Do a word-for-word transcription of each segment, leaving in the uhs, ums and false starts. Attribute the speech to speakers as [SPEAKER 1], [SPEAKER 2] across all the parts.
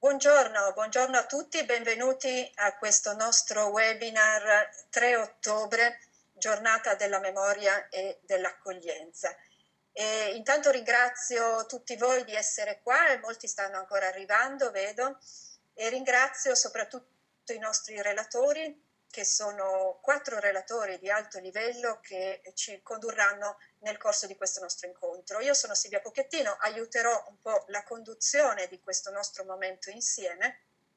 [SPEAKER 1] Buongiorno, buongiorno a tutti, benvenuti a questo nostro webinar tre ottobre, giornata della memoria e dell'accoglienza. E intanto ringrazio tutti voi di essere qua e molti stanno ancora arrivando, vedo, e ringrazio soprattutto i nostri relatori, che sono quattro relatori di alto livello che ci condurranno nel corso di questo nostro incontro. Io sono Silvia Pochettino, aiuterò un po' la conduzione di questo nostro momento insieme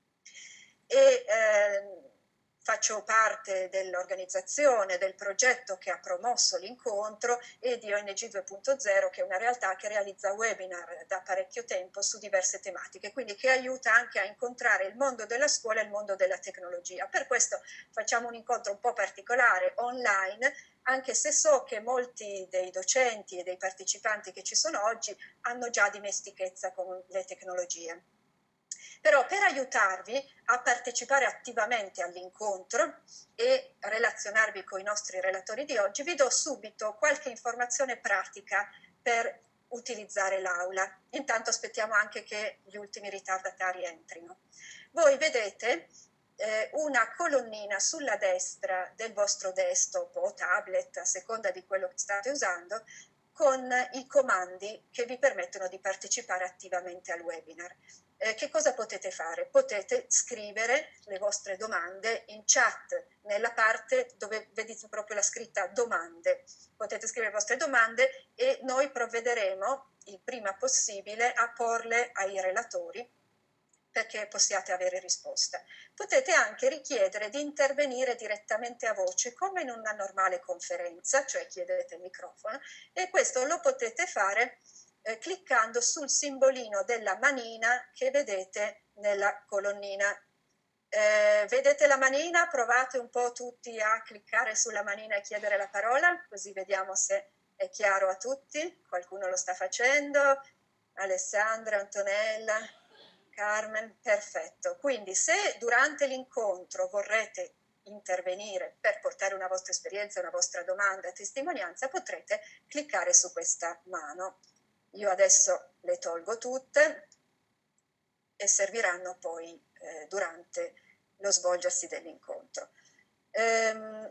[SPEAKER 1] e eh, faccio parte dell'organizzazione, del progetto che ha promosso l'incontro e di O N G due punto zero, che è una realtà che realizza webinar da parecchio tempo su diverse tematiche, quindi che aiuta anche a incontrare il mondo della scuola e il mondo della tecnologia. Per questo facciamo un incontro un po' particolare online, anche se so che molti dei docenti e dei partecipanti che ci sono oggi hanno già dimestichezza con le tecnologie. Però per aiutarvi a partecipare attivamente all'incontro e relazionarvi con i nostri relatori di oggi, vi do subito qualche informazione pratica per utilizzare l'aula. Intanto aspettiamo anche che gli ultimi ritardatari entrino. Voi vedete eh, una colonnina sulla destra del vostro desktop o tablet, a seconda di quello che state usando, con i comandi che vi permettono di partecipare attivamente al webinar. Eh, che cosa potete fare? Potete scrivere le vostre domande in chat, nella parte dove vedete proprio la scritta domande. Potete scrivere le vostre domande e noi provvederemo il prima possibile a porle ai relatori perché possiate avere risposta. Potete anche richiedere di intervenire direttamente a voce, come in una normale conferenza, cioè chiedete il microfono, e questo lo potete fare eh, cliccando sul simbolino della manina che vedete nella colonnina. Eh, vedete la manina? Provate un po' tutti a cliccare sulla manina e chiedere la parola, così vediamo se è chiaro a tutti. Qualcuno lo sta facendo. Alessandra, Antonella, Carmen, perfetto. Quindi se durante l'incontro vorrete intervenire per portare una vostra esperienza, una vostra domanda, testimonianza, potrete cliccare su questa mano. Io adesso le tolgo tutte e serviranno poi eh, durante lo svolgersi dell'incontro. Ehm,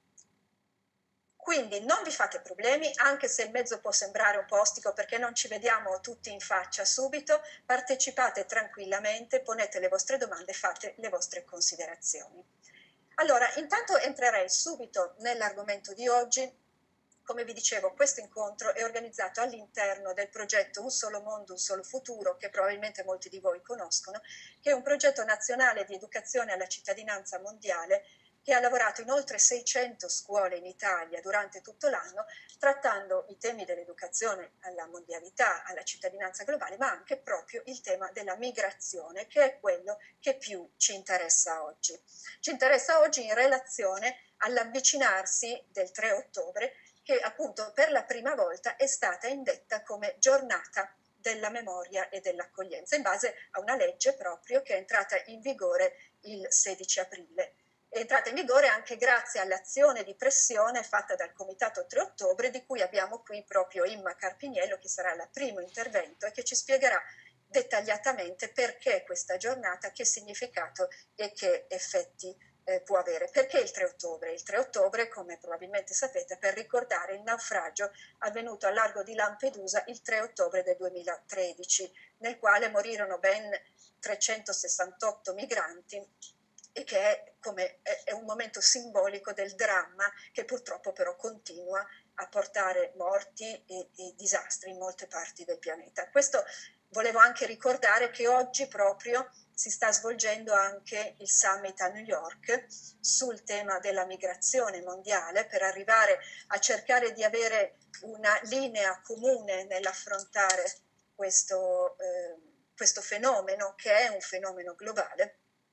[SPEAKER 1] quindi non vi fate problemi, anche se il mezzo può sembrare un po' ostico perché non ci vediamo tutti in faccia subito, partecipate tranquillamente, ponete le vostre domande, fate le vostre considerazioni. Allora, intanto entrerei subito nell'argomento di oggi. Come vi dicevo, questo incontro è organizzato all'interno del progetto Un Solo Mondo, Un Solo Futuro, che probabilmente molti di voi conoscono, che è un progetto nazionale di educazione alla cittadinanza mondiale che ha lavorato in oltre seicento scuole in Italia durante tutto l'anno, trattando i temi dell'educazione alla mondialità, alla cittadinanza globale, ma anche proprio il tema della migrazione, che è quello che più ci interessa oggi. Ci interessa oggi in relazione all'avvicinarsi del tre ottobre, che appunto per la prima volta è stata indetta come giornata della memoria e dell'accoglienza, in base a una legge proprio che è entrata in vigore il sedici aprile. È entrata in vigore anche grazie all'azione di pressione fatta dal Comitato tre ottobre, di cui abbiamo qui proprio Imma Carpiniello, che sarà il primo intervento e che ci spiegherà dettagliatamente perché questa giornata, che significato e che effetti eh, può avere. Perché il tre ottobre? Il tre ottobre, come probabilmente sapete, per ricordare il naufragio avvenuto al largo di Lampedusa il tre ottobre del duemilatredici, nel quale morirono ben trecentosessantotto migranti, e che è, come, è un momento simbolico del dramma che purtroppo però continua a portare morti e, e disastri in molte parti del pianeta. Questo volevo anche ricordare che oggi proprio si sta svolgendo anche il summit a New York sul tema della migrazione mondiale, per arrivare a cercare di avere una linea comune nell'affrontare questo, eh, questo fenomeno, che è un fenomeno globale.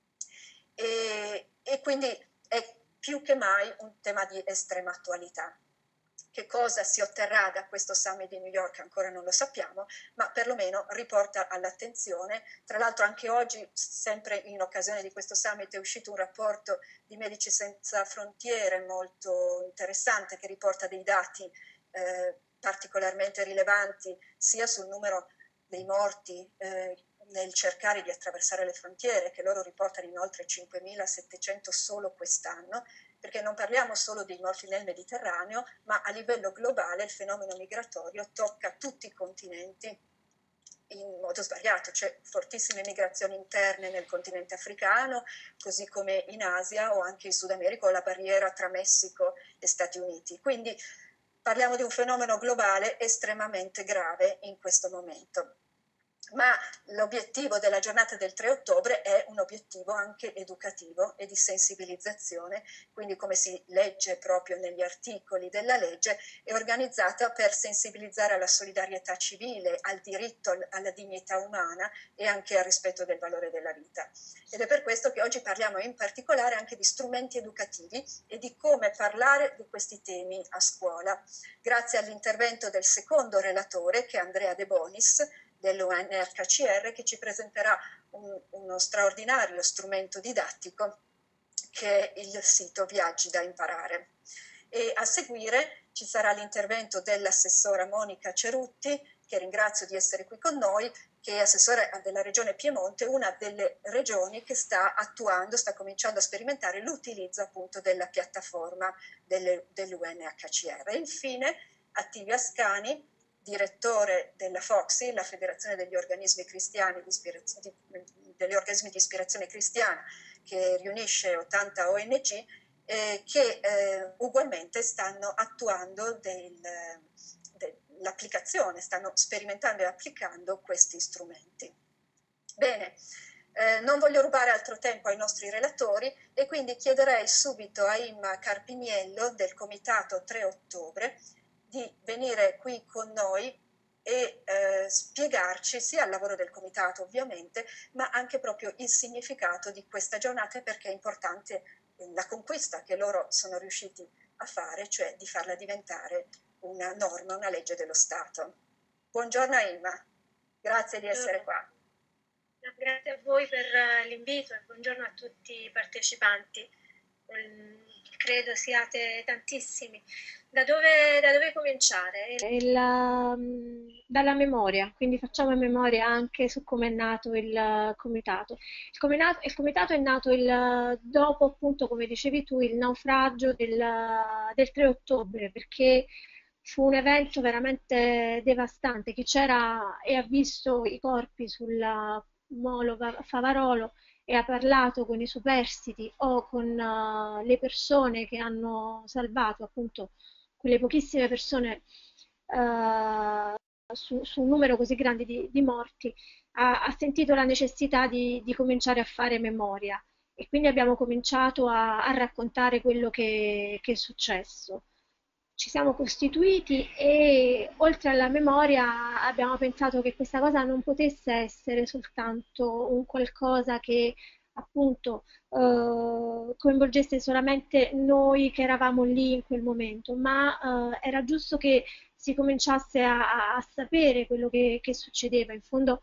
[SPEAKER 1] E, e quindi è più che mai un tema di estrema attualità. Che cosa si otterrà da questo summit di New York ancora non lo sappiamo, ma perlomeno riporta all'attenzione. Tra l'altro anche oggi, sempre in occasione di questo summit, è uscito un rapporto di Medici Senza Frontiere molto interessante, che riporta dei dati eh, particolarmente rilevanti sia sul numero dei morti eh, nel cercare di attraversare le frontiere, che loro riportano in oltre cinquemilasettecento solo quest'anno, perché non parliamo solo dei morti nel Mediterraneo, ma a livello globale il fenomeno migratorio tocca tutti i continenti in modo svariato. C'è fortissime migrazioni interne nel continente africano, così come in Asia o anche in Sud America, o la barriera tra Messico e Stati Uniti. Quindi parliamo di un fenomeno globale estremamente grave in questo momento. Ma l'obiettivo della giornata del tre ottobre è un obiettivo anche educativo e di sensibilizzazione, quindi come si legge proprio negli articoli della legge, è organizzata per sensibilizzare alla solidarietà civile, al diritto alla dignità umana e anche al rispetto del valore della vita. Ed è per questo che oggi parliamo in particolare anche di strumenti educativi e di come parlare di questi temi a scuola, grazie all'intervento del secondo relatore, che è Andrea De Bonis, dell'U N H C R, che ci presenterà un, uno straordinario strumento didattico che è il sito Viaggi da imparare. E a seguire ci sarà l'intervento dell'assessora Monica Cerutti, che ringrazio di essere qui con noi, che è assessore della regione Piemonte, una delle regioni che sta attuando, sta cominciando a sperimentare l'utilizzo appunto della piattaforma dell'U N H C R. E infine Attilio Ascani, direttore della FOXI, la Federazione degli Organismi Cristiani di Ispirazione, degli organismi di ispirazione cristiana, che riunisce ottanta O N G, eh, che eh, ugualmente stanno attuando del, de, l'applicazione, stanno sperimentando e applicando questi strumenti. Bene, eh, non voglio rubare altro tempo ai nostri relatori e quindi chiederei subito a Imma Carpiniello del Comitato tre ottobre di venire qui con noi e eh, spiegarci sia il lavoro del comitato ovviamente, ma anche proprio il significato di questa giornata, perché è importante la conquista che loro sono riusciti a fare, cioè di farla diventare una norma, una legge dello Stato. Buongiorno Imma, grazie di essere qua.
[SPEAKER 2] Grazie a voi per l'invito e buongiorno a tutti i partecipanti. Credo siate tantissimi. Da dove, da dove cominciare? Il, dalla memoria, quindi facciamo memoria anche su come è nato il comitato. Il comitato, il comitato è nato il, dopo, appunto, come dicevi tu, il naufragio del, del tre ottobre, perché fu un evento veramente devastante. Chi c'era e ha visto i corpi sul molo Favarolo e ha parlato con i superstiti o con uh, le persone che hanno salvato, appunto quelle pochissime persone uh, su, su un numero così grande di, di morti, ha, ha sentito la necessità di, di cominciare a fare memoria e quindi abbiamo cominciato a, a raccontare quello che, che è successo. Ci siamo costituiti e oltre alla memoria abbiamo pensato che questa cosa non potesse essere soltanto un qualcosa che appunto eh, coinvolgesse solamente noi che eravamo lì in quel momento, ma eh, era giusto che si cominciasse a, a sapere quello che, che succedeva. In fondo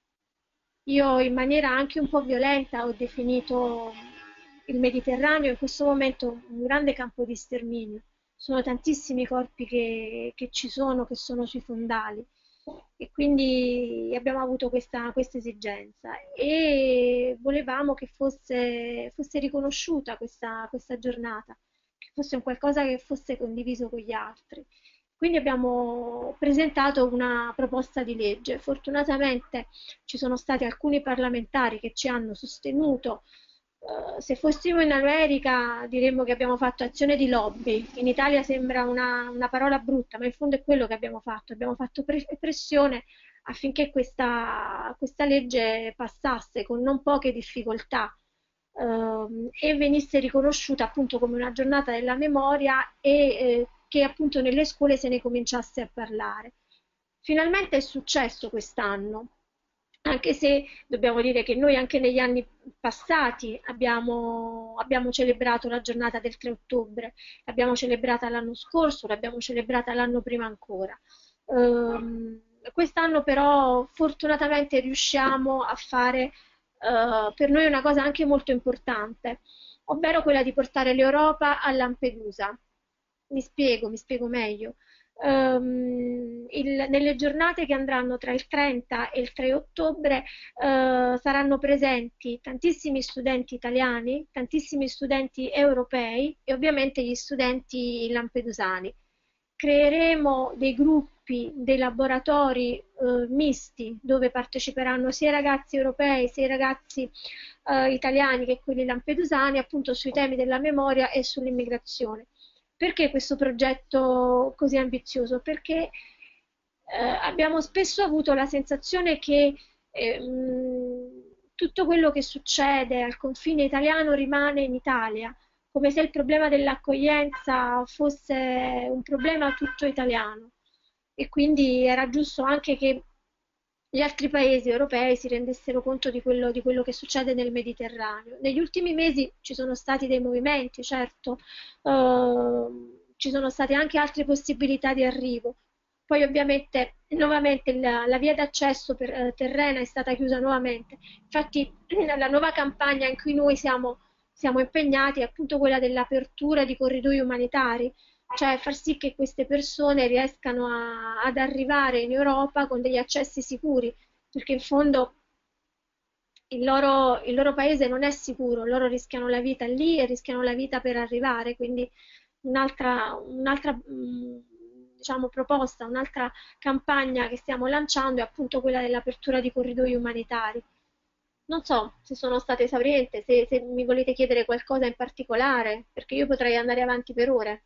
[SPEAKER 2] io in maniera anche un po' violenta ho definito il Mediterraneo in questo momento un grande campo di sterminio. Sono tantissimi corpi che, che ci sono, che sono sui fondali e quindi abbiamo avuto questa, questa esigenza e volevamo che fosse, fosse riconosciuta questa, questa giornata, che fosse un qualcosa che fosse condiviso con gli altri. Quindi abbiamo presentato una proposta di legge. Fortunatamente ci sono stati alcuni parlamentari che ci hanno sostenuto. Uh, se fossimo in America diremmo che abbiamo fatto azione di lobby. In Italia sembra una, una parola brutta, ma in fondo è quello che abbiamo fatto. Abbiamo fatto pre pressione affinché questa, questa legge passasse con non poche difficoltà uh, e venisse riconosciuta appunto come una giornata della memoria e eh, che appunto nelle scuole se ne cominciasse a parlare. Finalmente è successo quest'anno, anche se dobbiamo dire che noi anche negli anni passati abbiamo, abbiamo celebrato la giornata del tre ottobre, l'abbiamo celebrata l'anno scorso, l'abbiamo celebrata l'anno prima ancora. Um, quest'anno però fortunatamente riusciamo a fare uh, per noi una cosa anche molto importante, ovvero quella di portare l'Europa a Lampedusa. Mi spiego, mi spiego meglio. ehm, il, nelle giornate che andranno tra il trenta e il tre ottobre eh, saranno presenti tantissimi studenti italiani, tantissimi studenti europei e ovviamente gli studenti lampedusani. Creeremo dei gruppi, dei laboratori eh, misti dove parteciperanno sia i ragazzi europei sia i ragazzi eh, italiani che quelli lampedusani, appunto sui temi della memoria e sull'immigrazione. Perché questo progetto così ambizioso? Perché eh, abbiamo spesso avuto la sensazione che eh, mh, tutto quello che succede al confine italiano rimane in Italia, come se il problema dell'accoglienza fosse un problema tutto italiano. E quindi era giusto anche che gli altri paesi europei si rendessero conto di quello, di quello che succede nel Mediterraneo. Negli ultimi mesi ci sono stati dei movimenti, certo, eh, ci sono state anche altre possibilità di arrivo. Poi ovviamente nuovamente la, la via d'accesso per, eh, terrena è stata chiusa nuovamente. Infatti la nuova campagna in cui noi siamo, siamo impegnati è appunto quella dell'apertura di corridoi umanitari, cioè far sì che queste persone riescano a, ad arrivare in Europa con degli accessi sicuri, perché in fondo il loro, il loro paese non è sicuro, loro rischiano la vita lì e rischiano la vita per arrivare, quindi un'altra, un'altra mh, diciamo, proposta, un'altra campagna che stiamo lanciando è appunto quella dell'apertura di corridoi umanitari. Non so se sono stata esauriente, se, se mi volete chiedere qualcosa in particolare, perché io potrei andare avanti per ore.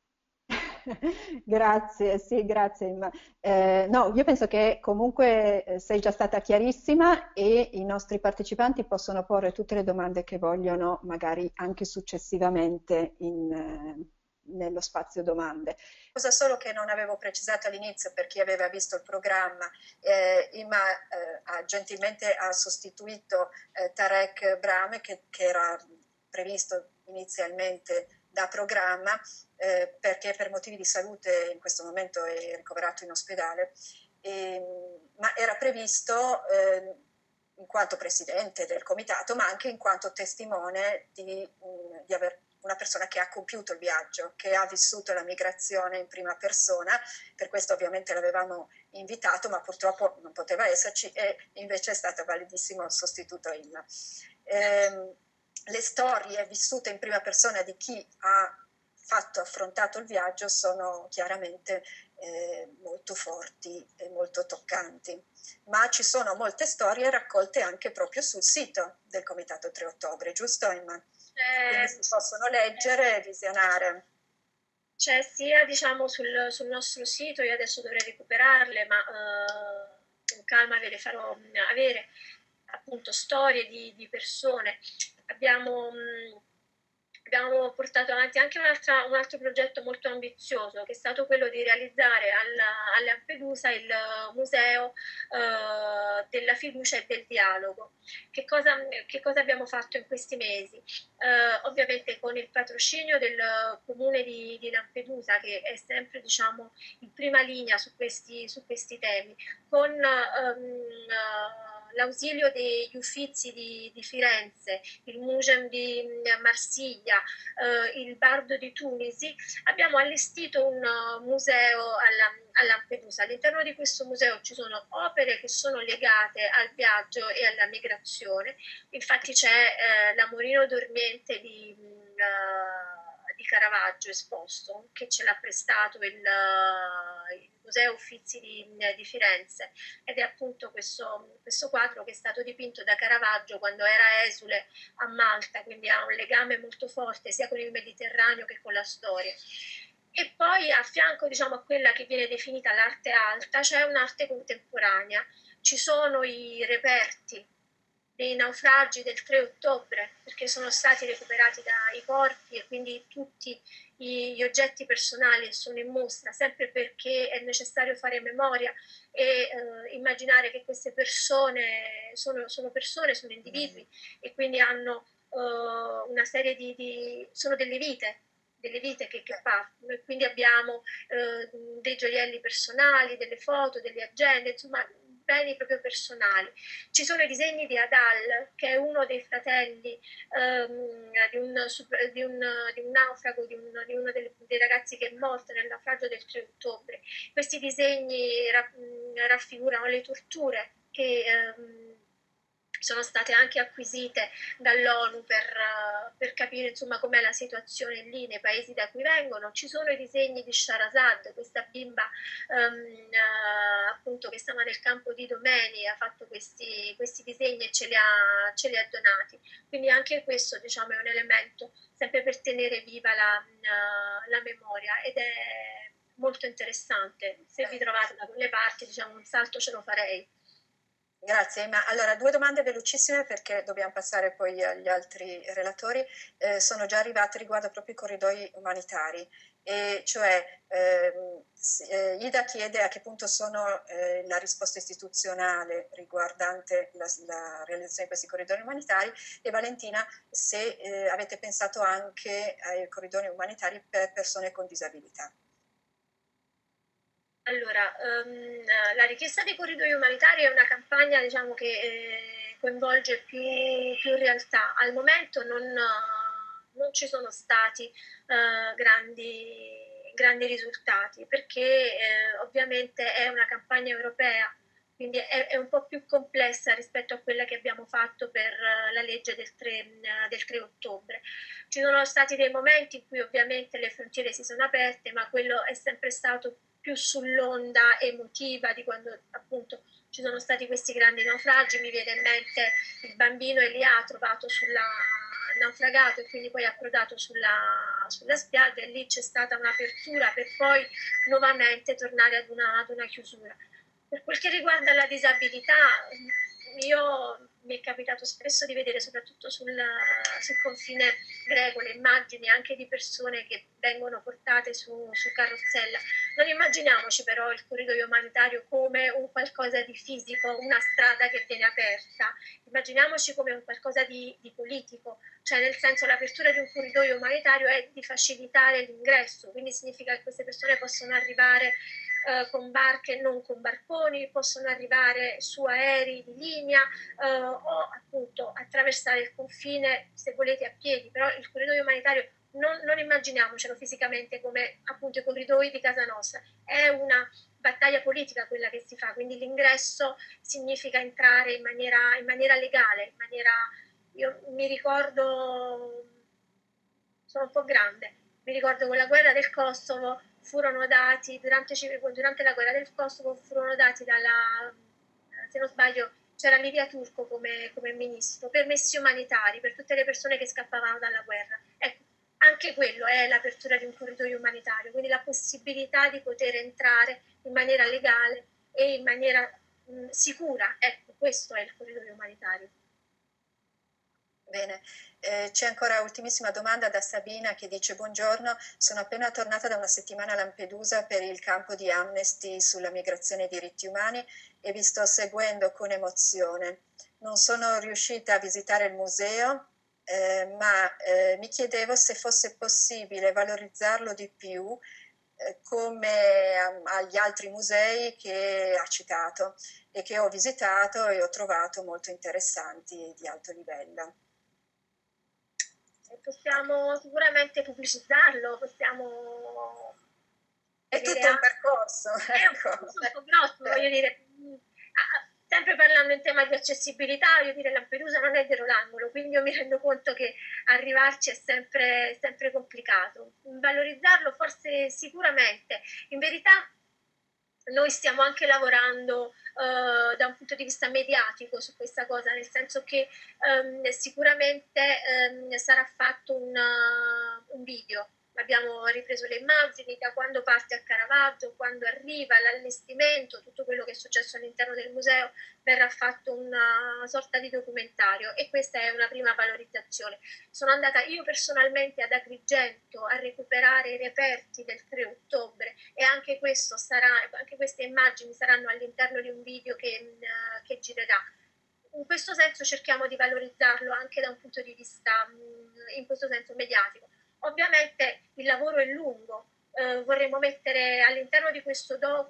[SPEAKER 3] Grazie, sì, grazie. Imma. Eh, no, io penso che comunque eh, sei già stata chiarissima e i nostri partecipanti possono porre tutte le domande che vogliono, magari anche successivamente in, eh, nello spazio domande.
[SPEAKER 1] Cosa solo che non avevo precisato all'inizio per chi aveva visto il programma, eh, Imma eh, ha gentilmente ha sostituito eh, Tarek Brahme che, che era previsto inizialmente da programma eh, perché per motivi di salute in questo momento è ricoverato in ospedale, e, ma era previsto eh, in quanto presidente del comitato, ma anche in quanto testimone di, di aver una persona che ha compiuto il viaggio, che ha vissuto la migrazione in prima persona, per questo ovviamente l'avevamo invitato, ma purtroppo non poteva esserci e invece è stato validissimo il sostituto Imma. Eh, le storie vissute in prima persona di chi ha fatto, affrontato il viaggio sono chiaramente eh, molto forti e molto toccanti, ma ci sono molte storie raccolte anche proprio sul sito del Comitato tre ottobre, giusto Emma? Quindi si possono leggere e visionare.
[SPEAKER 2] C'è sia diciamo sul, sul nostro sito, io adesso dovrei recuperarle, ma eh, con calma ve le farò avere, appunto storie di, di persone. Abbiamo, mh, abbiamo portato avanti anche un altro progetto molto ambizioso, che è stato quello di realizzare alla, a Lampedusa il museo eh, della fiducia e del dialogo. Che cosa, che cosa abbiamo fatto in questi mesi? Eh, ovviamente con il patrocinio del comune di, di Lampedusa, che è sempre diciamo, in prima linea su questi, su questi temi, con um, l'ausilio degli Uffizi di, di Firenze, il Museum di Marsiglia, eh, il Bardo di Tunisi, abbiamo allestito un uh, museo alla, a Lampedusa. All'interno di questo museo ci sono opere che sono legate al viaggio e alla migrazione, infatti c'è eh, l'Amorino dormiente di, uh, di Caravaggio esposto, che ce l'ha prestato il, uh, il Museo Uffizi di, di Firenze, ed è appunto questo, questo quadro che è stato dipinto da Caravaggio quando era esule a Malta, quindi ha un legame molto forte sia con il Mediterraneo che con la storia. E poi a fianco diciamo, a quella che viene definita l'arte alta c'è un'arte contemporanea, ci sono i reperti dei naufragi del tre ottobre, perché sono stati recuperati dai corpi e quindi tutti gli oggetti personali sono in mostra, sempre perché è necessario fare memoria e eh, immaginare che queste persone sono, sono persone, sono individui e quindi hanno uh, una serie di, di... sono delle vite, delle vite che, che partono, e quindi abbiamo eh, dei gioielli personali, delle foto, delle agende, insomma beni proprio personali. Ci sono i disegni di Adal, che è uno dei fratelli ehm, di, un, di, un, di un naufrago, di, un, di uno dei, dei ragazzi che è morto nel naufragio del tre ottobre. Questi disegni ra, raffigurano le torture che ehm, sono state anche acquisite dall'ONU per, uh, per capire insomma com'è la situazione lì nei paesi da cui vengono. Ci sono i disegni di Shahrazad, questa bimba um, uh, appunto che stava nel campo di Domeni, ha fatto questi, questi disegni e ce li, ha, ce li ha donati. Quindi anche questo diciamo è un elemento sempre per tenere viva la, uh, la memoria, ed è molto interessante. Se vi trovate da quelle parti, diciamo, un salto ce lo farei.
[SPEAKER 1] Grazie, ma allora due domande velocissime perché dobbiamo passare poi agli altri relatori. Eh, sono già arrivate riguardo proprio i corridoi umanitari, e cioè ehm, eh, Ida chiede a che punto sono eh, la risposta istituzionale riguardante la, la realizzazione di questi corridoi umanitari, e Valentina se eh, avete pensato anche ai corridoi umanitari per persone con disabilità.
[SPEAKER 2] Allora, um, la richiesta dei corridoi umanitari è una campagna diciamo, che eh, coinvolge più, più realtà. Al momento non, uh, non ci sono stati uh, grandi, grandi risultati perché eh, ovviamente è una campagna europea, quindi è, è un po' più complessa rispetto a quella che abbiamo fatto per uh, la legge del tre, uh, del tre ottobre. Ci sono stati dei momenti in cui ovviamente le frontiere si sono aperte, ma quello è sempre stato più sull'onda emotiva di quando appunto ci sono stati questi grandi naufragi. Mi viene in mente il bambino Elia trovato sulla naufragato e quindi poi approdato sulla, sulla spiaggia, e lì c'è stata un'apertura per poi nuovamente tornare ad una, ad una chiusura. Per quel che riguarda la disabilità, io mi è capitato spesso di vedere soprattutto sul, sul confine greco le immagini anche di persone che vengono portate su, su carrozzella. Non immaginiamoci però il corridoio umanitario come un qualcosa di fisico, una strada che viene aperta, immaginiamoci come un qualcosa di, di politico, cioè nel senso l'apertura di un corridoio umanitario è di facilitare l'ingresso, quindi significa che queste persone possono arrivare Uh, con barche, non con barconi, possono arrivare su aerei di linea uh, o appunto attraversare il confine se volete a piedi, però il corridoio umanitario non, non immaginiamocelo fisicamente come appunto i corridoi di casa nostra, è una battaglia politica quella che si fa, quindi l'ingresso significa entrare in maniera, in maniera legale, in maniera, io mi ricordo, sono un po' grande, mi ricordo con la guerra del Kosovo furono dati, durante, durante la guerra del Kosovo furono dati dalla, se non sbaglio, c'era Livia Turco come, come ministro, permessi umanitari per tutte le persone che scappavano dalla guerra. Ecco, anche quello è l'apertura di un corridoio umanitario, quindi la possibilità di poter entrare in maniera legale e in maniera mh, sicura. Ecco, questo è il corridoio umanitario.
[SPEAKER 1] Bene, eh, c'è ancora ultimissima domanda da Sabina che dice: buongiorno, sono appena tornata da una settimana a Lampedusa per il campo di Amnesty sulla migrazione e i diritti umani e vi sto seguendo con emozione. Non sono riuscita a visitare il museo, eh, ma eh, mi chiedevo se fosse possibile valorizzarlo di più eh, come a, agli altri musei che ha citato e che ho visitato e ho trovato molto interessanti di alto livello.
[SPEAKER 2] Possiamo sicuramente pubblicizzarlo, possiamo...
[SPEAKER 1] È tutto un percorso.
[SPEAKER 2] È un percorso un po' grosso, voglio dire, sempre parlando in tema di accessibilità, voglio dire, Lampedusa non è dietro l'angolo, quindi io mi rendo conto che arrivarci è sempre, sempre complicato. Valorizzarlo forse sicuramente, in verità noi stiamo anche lavorando uh, da un punto di vista mediatico su questa cosa, nel senso che um, sicuramente um, sarà fatto una, un video. Abbiamo ripreso le immagini da quando parte a Caravaggio, quando arriva, l'allestimento, tutto quello che è successo all'interno del museo verrà fatto una sorta di documentario e questa è una prima valorizzazione. Sono andata io personalmente ad Agrigento a recuperare i reperti del tre ottobre e anche, questo sarà, anche queste immagini saranno all'interno di un video che, uh, che girerà. In questo senso cerchiamo di valorizzarlo anche da un punto di vista, in questo senso, mediatico. Ovviamente il lavoro è lungo, eh, vorremmo mettere all'interno di questo docu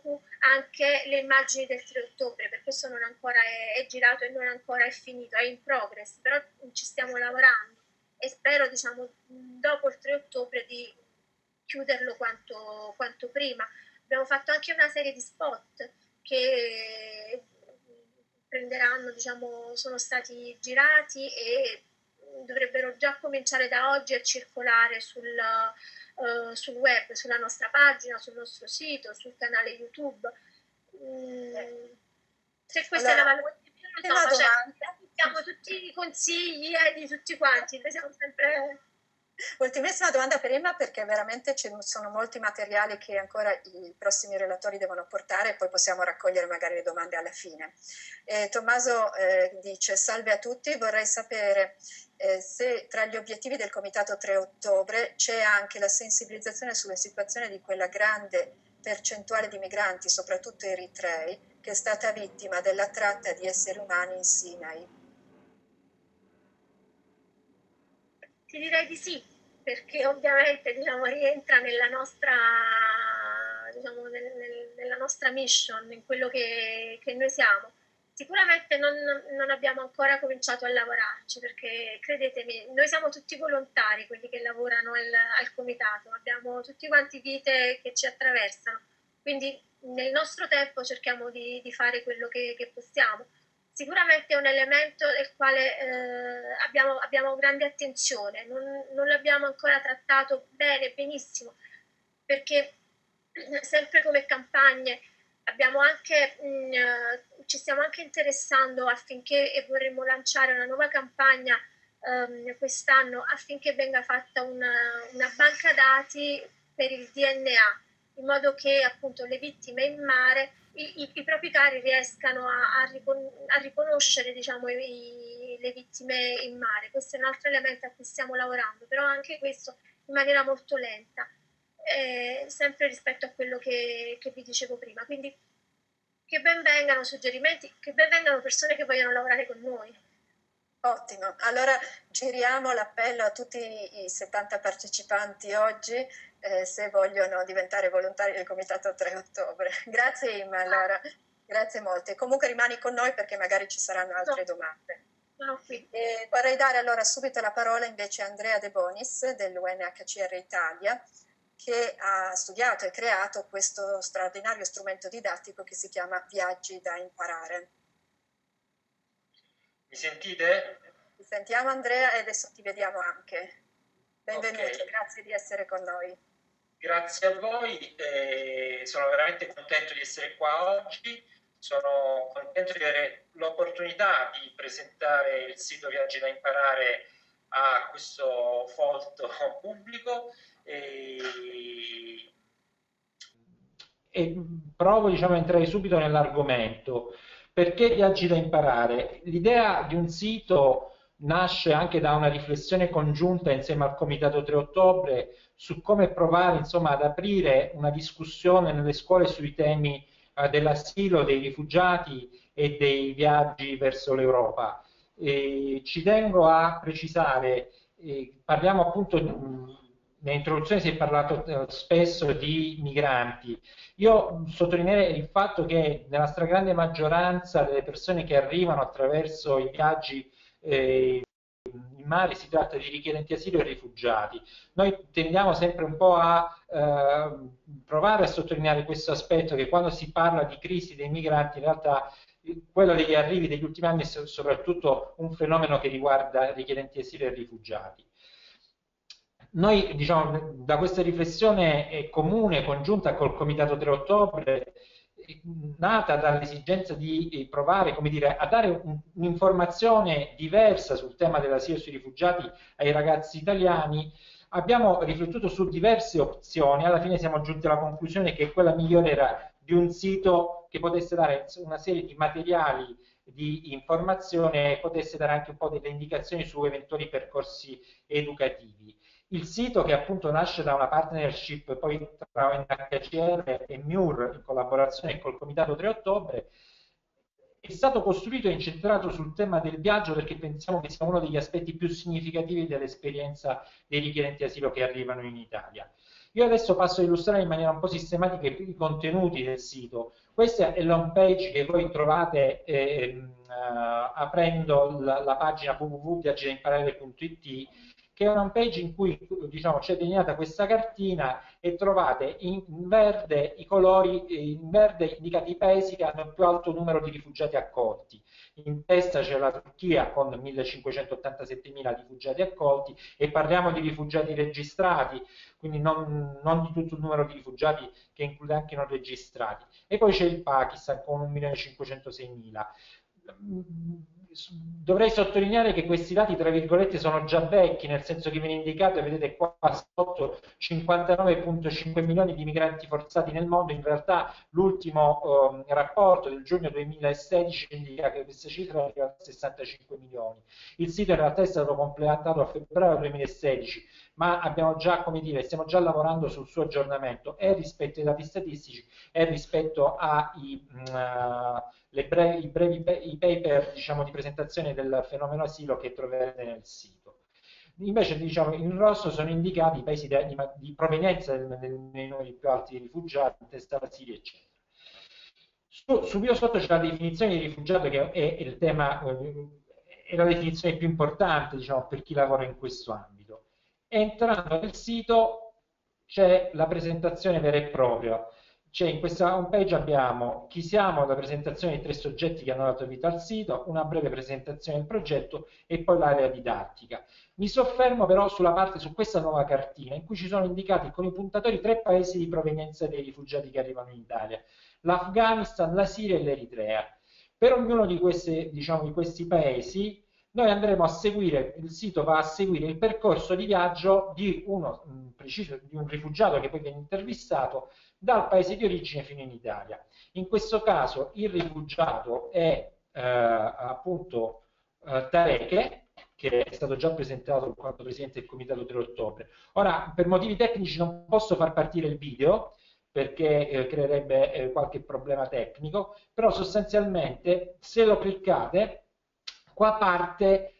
[SPEAKER 2] anche le immagini del tre ottobre, per questo non ancora è, è girato e non ancora è finito, è in progress, però ci stiamo lavorando e spero, diciamo, dopo il tre ottobre di chiuderlo quanto, quanto prima. Abbiamo fatto anche una serie di spot che prenderanno, diciamo, sono stati girati e dovrebbero già cominciare da oggi a circolare sul, uh, sul web, sulla nostra pagina, sul nostro sito, sul canale YouTube. Mm, se questa allora, è la valutazione, non so, cioè, diamo tutti i consigli eh, di tutti quanti, noi siamo sempre...
[SPEAKER 1] Ultimissima domanda per Emma, perché veramente ci sono molti materiali che ancora i prossimi relatori devono portare e poi possiamo raccogliere magari le domande alla fine. Eh, Tommaso eh, dice: salve a tutti, vorrei sapere eh, se tra gli obiettivi del Comitato tre ottobre c'è anche la sensibilizzazione sulla situazione di quella grande percentuale di migranti, soprattutto eritrei, che è stata vittima della tratta di esseri umani in Sinai.
[SPEAKER 2] Ti direi di sì, perché ovviamente, diciamo, rientra nella nostra, diciamo, nel, nel, nella nostra mission, in quello che, che noi siamo. Sicuramente non, non abbiamo ancora cominciato a lavorarci, perché credetemi, noi siamo tutti volontari, quelli che lavorano al, al comitato, abbiamo tutti quanti vite che ci attraversano, quindi nel nostro tempo cerchiamo di, di fare quello che, che possiamo. Sicuramente è un elemento del quale eh, abbiamo, abbiamo grande attenzione, non, non l'abbiamo ancora trattato bene, benissimo, perché sempre come campagne abbiamo anche, mh, ci stiamo anche interessando affinché, e vorremmo lanciare una nuova campagna um, quest'anno affinché venga fatta una, una banca dati per il D N A, in modo che appunto le vittime in mare, i, i, i propri cari riescano a, a, ricon a riconoscere, diciamo, i, le vittime in mare. Questo è un altro elemento a cui stiamo lavorando, però anche questo in maniera molto lenta, eh, sempre rispetto a quello che, che vi dicevo prima. Quindi che ben vengano suggerimenti, che ben vengano persone che vogliono lavorare con noi.
[SPEAKER 1] Ottimo, allora giriamo l'appello a tutti i settanta partecipanti oggi eh, se vogliono diventare volontari del Comitato tre ottobre. Grazie Imma, allora, grazie molte. Comunque rimani con noi perché magari ci saranno altre no. domande.
[SPEAKER 2] Sono qui.
[SPEAKER 1] E vorrei dare allora subito la parola invece a Andrea De Bonis dell'U N H C R Italia, che ha studiato e creato questo straordinario strumento didattico che si chiama Viaggi da imparare.
[SPEAKER 4] Mi sentite?
[SPEAKER 1] Ti sentiamo Andrea e adesso ti vediamo anche. Benvenuto, okay. Grazie di essere con noi.
[SPEAKER 4] Grazie a voi, eh, sono veramente contento di essere qua oggi, sono contento di avere l'opportunità di presentare il sito Viaggi da imparare a questo folto pubblico e, e provo, diciamo, a entrare subito nell'argomento. Perché Viaggi da imparare? L'idea di un sito nasce anche da una riflessione congiunta insieme al Comitato tre ottobre su come provare, insomma, ad aprire una discussione nelle scuole sui temi eh, dell'asilo, dei rifugiati e dei viaggi verso l'Europa. Ci tengo a precisare, eh, parliamo appunto, nell'introduzione si è parlato eh, spesso di migranti. Io sottolineerei il fatto che nella stragrande maggioranza delle persone che arrivano attraverso i viaggi eh, in mare si tratta di richiedenti asilo e rifugiati. Noi tendiamo sempre un po' a eh, provare a sottolineare questo aspetto, che quando si parla di crisi dei migranti in realtà quello degli arrivi degli ultimi anni è soprattutto un fenomeno che riguarda richiedenti asilo e rifugiati. Noi, diciamo, da questa riflessione comune, congiunta col Comitato tre ottobre, nata dall'esigenza di provare, come dire, a dare un'informazione diversa sul tema dell'asilo e sui rifugiati ai ragazzi italiani, abbiamo riflettuto su diverse opzioni. Alla fine siamo giunti alla conclusione che quella migliore era di un sito che potesse dare una serie di materiali di informazione e potesse dare anche un po' delle indicazioni su eventuali percorsi educativi. Il sito, che appunto nasce da una partnership poi tra O N H C R e M I U R in collaborazione col Comitato tre ottobre, è stato costruito e incentrato sul tema del viaggio perché pensiamo che sia uno degli aspetti più significativi dell'esperienza dei richiedenti asilo che arrivano in Italia. Io adesso passo a illustrare in maniera un po' sistematica i contenuti del sito. Questa è l'home page che voi trovate eh, uh, aprendo la, la pagina w w w punto viaggidaimparare punto i t, che è una home page in cui, diciamo, c'è delineata questa cartina e trovate in verde i colori, in verde indicati i paesi che hanno il più alto numero di rifugiati accolti. In testa c'è la Turchia con millecinquecentottantasettemila rifugiati accolti, e parliamo di rifugiati registrati, quindi non, non di tutto il numero di rifugiati, che include anche i non registrati. E poi c'è il Pakistan con un milione cinquecentoseimila. Dovrei sottolineare che questi dati, tra virgolette, sono già vecchi, nel senso che viene indicato, vedete qua sotto, cinquantanove virgola cinque milioni di migranti forzati nel mondo. In realtà l'ultimo eh, rapporto del giugno duemilasedici indica che questa cifra arriva a sessantacinque milioni. Il sito in realtà è stato completato a febbraio duemilasedici, ma abbiamo già, come dire, stiamo già lavorando sul suo aggiornamento, e rispetto ai dati statistici e rispetto ai uh, le brevi, i brevi i paper, diciamo, di presentazione del fenomeno asilo che troverete nel sito. Invece, diciamo, in rosso sono indicati i paesi di, di provenienza dei numeri più alti di rifugiati, in testa la Siria, eccetera. Su, subito sotto c'è la definizione di rifugiato, che è il tema, è la definizione più importante, diciamo, per chi lavora in questo ambito. Entrando nel sito c'è la presentazione vera e propria. Cioè, in questa home page abbiamo chi siamo, la presentazione dei tre soggetti che hanno dato vita al sito, una breve presentazione del progetto e poi l'area didattica. Mi soffermo però sulla parte, su questa nuova cartina, in cui ci sono indicati con i puntatori tre paesi di provenienza dei rifugiati che arrivano in Italia: l'Afghanistan, la Siria e l'Eritrea. Per ognuno di, queste, diciamo, di questi paesi noi andremo a seguire, il sito va a seguire il percorso di viaggio di, uno, mh, preciso, di un rifugiato che poi viene intervistato dal paese di origine fino in Italia. In questo caso il rifugiato è eh, appunto eh, Tareke, che è stato già presentato in quanto presidente del comitato tre ottobre. Ora, per motivi tecnici non posso far partire il video, perché eh, creerebbe eh, qualche problema tecnico, però sostanzialmente, se lo cliccate, qua parte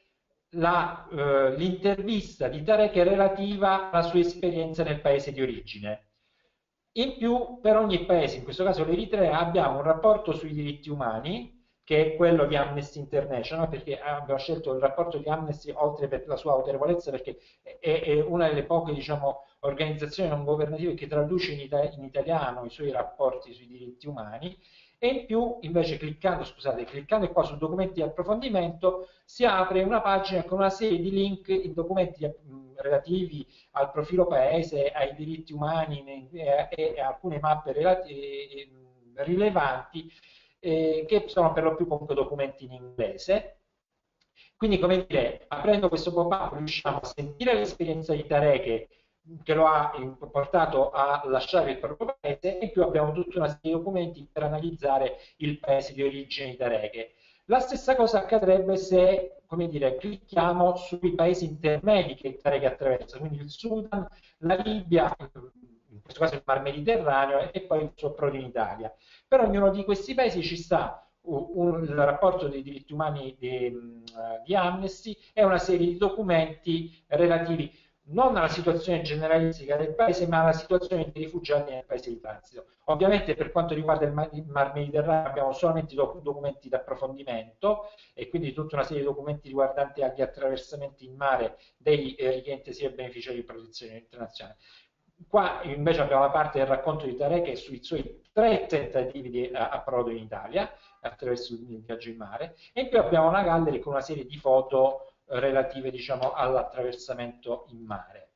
[SPEAKER 4] eh, l'intervista di Tarek relativa alla sua esperienza nel paese di origine. In più, per ogni paese, in questo caso l'Eritrea, abbiamo un rapporto sui diritti umani, che è quello di Amnesty International, perché abbiamo scelto il rapporto di Amnesty, oltre per la sua autorevolezza, perché è, è una delle poche, diciamo, organizzazioni non governative che traduce in, ita in italiano i suoi rapporti sui diritti umani. E in più, invece, cliccando, scusate, cliccando qua su documenti di approfondimento, si apre una pagina con una serie di link in documenti mh, relativi al profilo paese, ai diritti umani e, e, e alcune mappe e, rilevanti, eh, che sono per lo più comunque documenti in inglese. Quindi, come dire, aprendo questo pop-up riusciamo a sentire l'esperienza di Tarek, che lo ha portato a lasciare il proprio paese, e in più abbiamo tutta una serie di documenti per analizzare il paese di origine di Tarek. La stessa cosa accadrebbe se, come dire, clicchiamo sui paesi intermedi che Tarek attraversa, quindi il Sudan, la Libia, in questo caso il Mar Mediterraneo, e poi il suo approdo in Italia. Per ognuno di questi paesi ci sta un, un, il rapporto dei diritti umani di, uh, di Amnesty e una serie di documenti relativi non alla situazione generalistica del paese, ma alla situazione dei rifugiati nel paese di transito. Ovviamente, per quanto riguarda il Mar Mediterraneo, abbiamo solamente doc documenti di approfondimento, e quindi tutta una serie di documenti riguardanti agli attraversamenti in mare dei eh, richiedenti asilo e beneficiari di protezione internazionale. Qua invece abbiamo la parte del racconto di Tarek sui suoi tre tentativi di uh, approdo in Italia attraverso il viaggio in mare, e in più abbiamo una gallery con una serie di foto relative, diciamo, all'attraversamento in mare.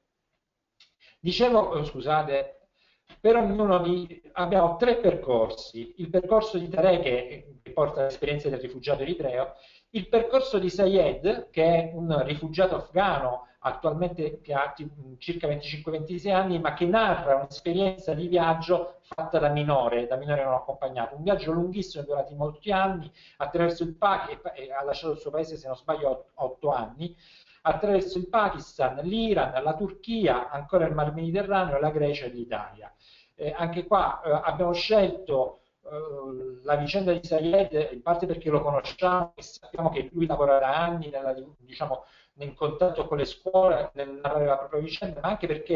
[SPEAKER 4] Dicevo, scusate, per ognuno di abbiamo tre percorsi: il percorso di Tarek, che porta all'esperienza del rifugiato eritreo, il percorso di Sayed, che è un rifugiato afgano attualmente che ha circa venticinque ventisei anni, ma che narra un'esperienza di viaggio fatta da minore, da minore non accompagnato, un viaggio lunghissimo, durato molti anni, attraverso il Pakistan, e ha lasciato il suo paese, se non sbaglio, otto anni, attraverso il Pakistan, l'Iran, la Turchia, ancora il Mar Mediterraneo, la Grecia e l'Italia. Eh, anche qua eh, abbiamo scelto eh, la vicenda di Sayed, in parte perché lo conosciamo e sappiamo che lui lavora da anni nella, diciamo, nel contatto con le scuole, nel narrare la propria vicenda, ma anche perché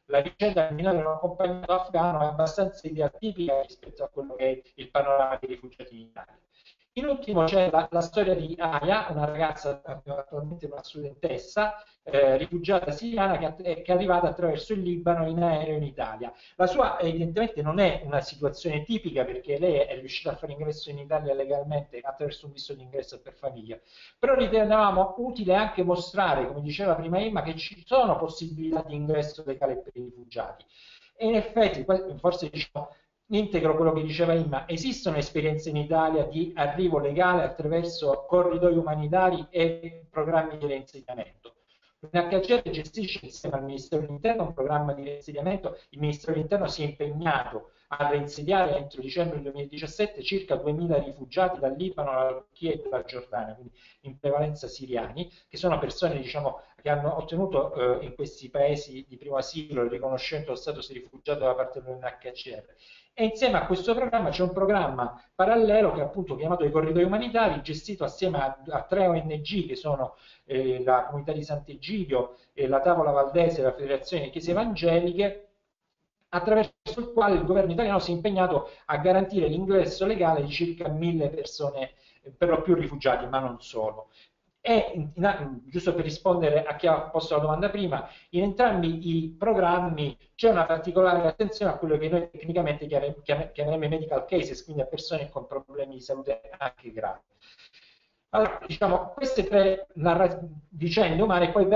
[SPEAKER 4] la vicenda del minore non accompagnato afghano è abbastanza ideatipica rispetto a quello che è il panorama dei rifugiati in Italia. In ultimo c'è la, la storia di Aya, una ragazza, attualmente una studentessa, eh, rifugiata siriana che, che è arrivata attraverso il Libano in aereo in Italia. La sua evidentemente non è una situazione tipica perché lei è riuscita a fare ingresso in Italia legalmente attraverso un visto di ingresso per famiglia, però ritenevamo utile anche mostrare, come diceva prima Emma, che ci sono possibilità di ingresso legale per i rifugiati. E in effetti, forse diciamo, integro quello che diceva Imma, esistono esperienze in Italia di arrivo legale attraverso corridoi umanitari e programmi di reinsediamento. L'U N H C R gestisce insieme al Ministero dell'Interno un programma di reinsediamento, il Ministero dell'Interno si è impegnato a reinsediare entro dicembre duemiladiciassette circa duemila rifugiati dal Libano alla Turchia e dalla Giordania, quindi in prevalenza siriani, che sono persone diciamo, che hanno ottenuto eh, in questi paesi di primo asilo il riconoscimento dello status di rifugiato da parte dell'U N H C R. E insieme a questo programma c'è un programma parallelo che è appunto chiamato i corridoi umanitari, gestito assieme a, a tre O N G che sono eh, la Comunità di Sant'Egidio, eh, la Tavola Valdese e la Federazione di Chiese Evangeliche, attraverso il quale il governo italiano si è impegnato a garantire l'ingresso legale di circa mille persone, eh, per lo più rifugiati, ma non solo. E, in, in, giusto per rispondere a chi ha posto la domanda prima, in entrambi i programmi c'è una particolare attenzione a quello che noi tecnicamente chiameremo i medical cases, quindi a persone con problemi di salute anche gravi. Allora, diciamo, queste tre vicende umane poi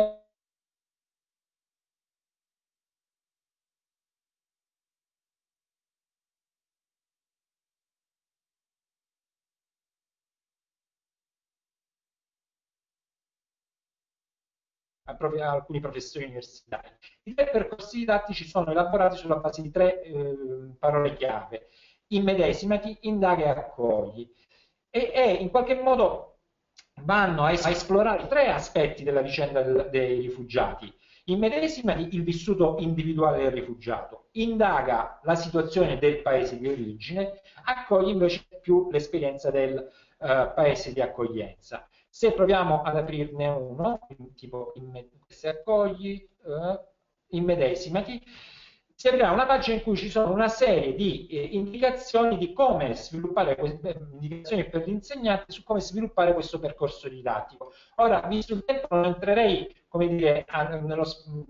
[SPEAKER 4] alcuni professori universitari. I tre percorsi didattici sono elaborati sulla base di tre eh, parole chiave: immedesimati, indaga e accogli, e, e in qualche modo vanno a, a esplorare tre aspetti della vicenda del, dei rifugiati. Immedesimati, il vissuto individuale del rifugiato, indaga la situazione del paese di origine, accoglie invece più l'esperienza del uh, paese di accoglienza. Se proviamo ad aprirne uno, tipo se accogli, eh, immedesimati, si aprirà una pagina in cui ci sono una serie di eh, indicazioni di come sviluppare, indicazioni per gli insegnanti su come sviluppare questo percorso didattico. Ora, visto il tempo, non entrerei, come dire, a, nello,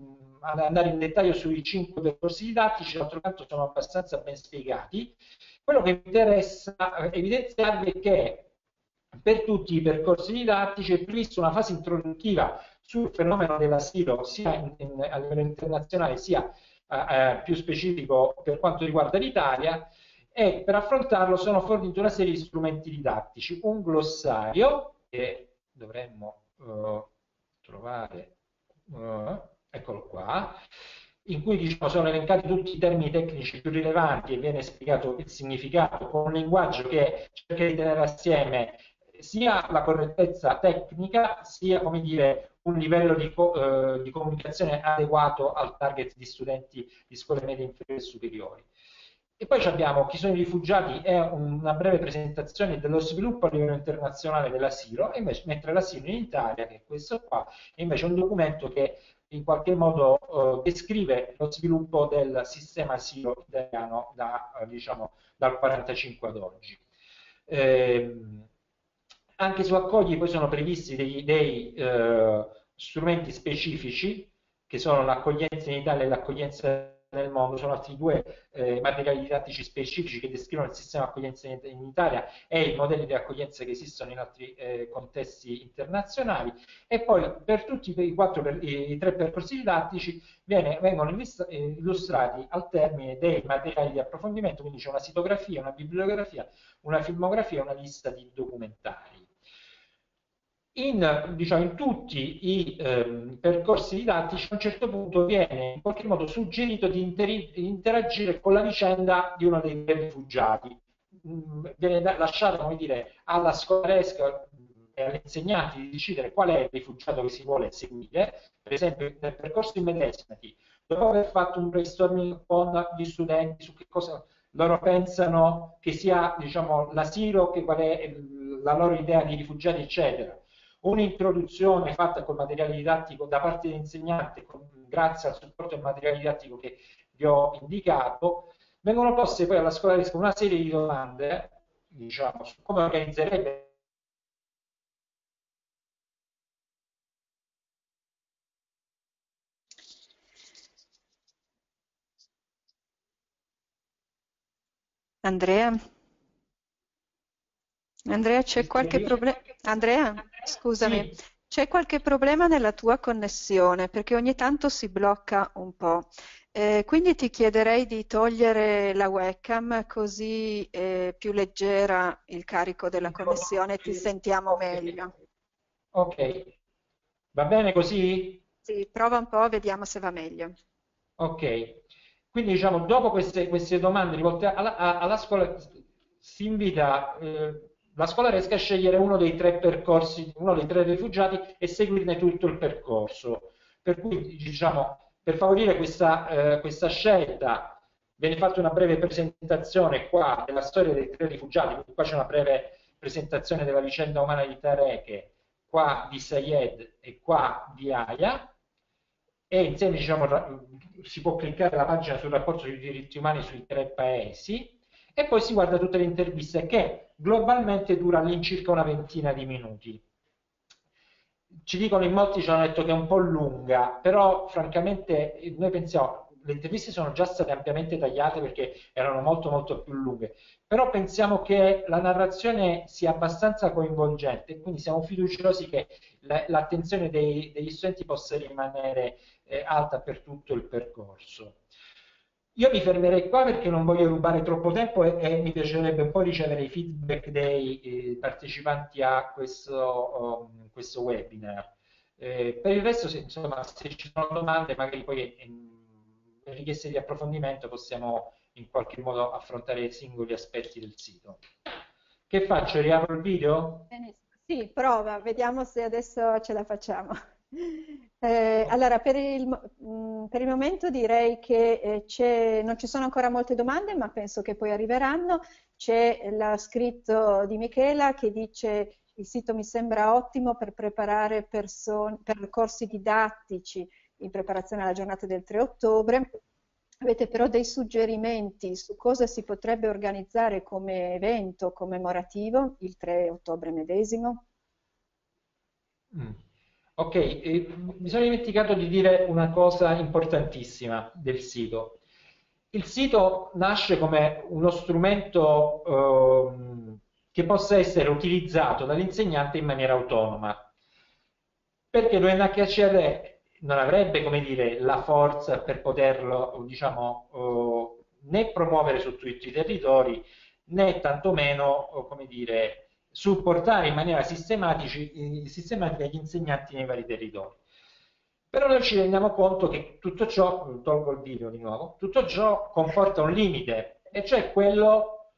[SPEAKER 4] ad andare in dettaglio sui cinque percorsi didattici, d'altro canto sono abbastanza ben spiegati. Quello che mi interessa evidenziarvi è che per tutti i percorsi didattici è prevista una fase introduttiva sul fenomeno dell'asilo sia in, in, a livello internazionale sia eh, più specifico per quanto riguarda l'Italia, e per affrontarlo sono forniti una serie di strumenti didattici, un glossario che dovremmo uh, trovare, uh, eccolo qua, in cui diciamo, sono elencati tutti i termini tecnici più rilevanti e viene spiegato il significato con un linguaggio che cerca di tenere assieme sia la correttezza tecnica, sia come dire, un livello di, co eh, di comunicazione adeguato al target di studenti di scuole medie inferiori e superiori. E poi abbiamo chi sono i rifugiati, è una breve presentazione dello sviluppo a livello internazionale dell'asilo, mentre l'asilo in Italia, che è questo qua, è invece un documento che in qualche modo eh, descrive lo sviluppo del sistema asilo italiano da, eh, diciamo, dal quarantacinque ad oggi. Eh, Anche su accogli poi sono previsti dei, dei eh, strumenti specifici, che sono l'accoglienza in Italia e l'accoglienza nel mondo, sono altri due eh, materiali didattici specifici che descrivono il sistema di accoglienza in, in Italia e i modelli di accoglienza che esistono in altri eh, contesti internazionali. E poi per tutti i, quattro, per, i, i tre percorsi didattici viene, vengono illustrati al termine dei materiali di approfondimento, quindi c'è una sitografia, una bibliografia, una filmografia e una lista di documentari. In, diciamo, in tutti i eh, percorsi didattici a un certo punto viene in qualche modo suggerito di interagire con la vicenda di uno dei rifugiati. Mm, viene lasciato, come dire, alla scolaresca e agli insegnanti di decidere qual è il rifugiato che si vuole seguire. Per esempio nel percorso immedesimati, dopo aver fatto un brainstorming con gli studenti su che cosa loro pensano che sia, diciamo, l'asilo, che qual è la loro idea di rifugiati, eccetera, un'introduzione fatta col materiale didattico da parte dell'insegnante grazie al supporto del materiale didattico che vi ho indicato, vengono poste poi alla scuola RESCA una serie di domande, diciamo, su come organizzerebbe
[SPEAKER 3] Andrea? Andrea, c'è qualche problema? Andrea, scusami,
[SPEAKER 4] Sì,
[SPEAKER 3] c'è qualche problema nella tua connessione perché ogni tanto si blocca un po'. Eh, quindi ti chiederei di togliere la webcam così è più leggera il carico della connessione e ti sentiamo
[SPEAKER 4] ok,
[SPEAKER 3] meglio.
[SPEAKER 4] ok, va bene così?
[SPEAKER 3] Sì, prova un po', vediamo se va meglio.
[SPEAKER 4] Ok, quindi diciamo, dopo queste, queste domande rivolte alla, a- alla scuola, si invita eh, la scuola RESCA a scegliere uno dei tre percorsi, uno dei tre rifugiati e seguirne tutto il percorso. Per cui, diciamo, per favorire questa, eh, questa scelta, viene fatta una breve presentazione qua della storia dei tre rifugiati, quindi qua c'è una breve presentazione della vicenda umana di Tareke, qua di Sayed e qua di Aya, e insieme diciamo, si può cliccare la pagina sul rapporto sui diritti umani sui tre paesi e poi si guarda tutte le interviste che globalmente dura all'incirca una ventina di minuti. Ci dicono in molti, ci hanno detto che è un po' lunga, però francamente noi pensiamo, le interviste sono già state ampiamente tagliate perché erano molto molto più lunghe, però pensiamo che la narrazione sia abbastanza coinvolgente, quindi siamo fiduciosi che l'attenzione dei, degli studenti possa rimanere eh, alta per tutto il percorso. Io mi fermerei qua perché non voglio rubare troppo tempo e, e mi piacerebbe un po' ricevere i feedback dei eh, partecipanti a questo, um, questo webinar. Eh, per il resto, se, insomma, se ci sono domande, magari poi in, in richieste di approfondimento possiamo in qualche modo affrontare i singoli aspetti del sito. Che faccio? Riapro il video?
[SPEAKER 3] Benissimo. Sì, prova, vediamo se adesso ce la facciamo. Eh, allora, per il, mo- mh, per il momento direi che eh, c'è- non ci sono ancora molte domande, ma penso che poi arriveranno. C'è l'ha scritto di Michela che dice il sito mi sembra ottimo per preparare person- percorsi didattici in preparazione alla giornata del tre ottobre. Avete però dei suggerimenti su cosa si potrebbe organizzare come evento commemorativo il tre ottobre medesimo?
[SPEAKER 4] Mm. Ok, eh, mi sono dimenticato di dire una cosa importantissima del sito. Il sito nasce come uno strumento ehm, che possa essere utilizzato dall'insegnante in maniera autonoma, perché l'U N H C R non avrebbe, come dire, la forza per poterlo, diciamo, eh, né promuovere su tutti i territori, né tantomeno, eh, come dire, supportare in maniera sistematici- sistematica gli insegnanti nei vari territori. Però noi ci rendiamo conto che tutto ciò, tolgo il video di nuovo, tutto ciò comporta un limite, e cioè quello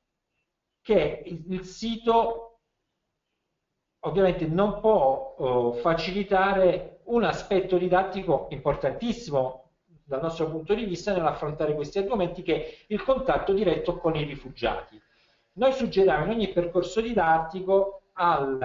[SPEAKER 4] che il, il sito ovviamente non può eh, facilitare un aspetto didattico importantissimo dal nostro punto di vista nell'affrontare questi argomenti, che è il contatto diretto con i rifugiati. Noi suggeriamo in ogni percorso didattico al,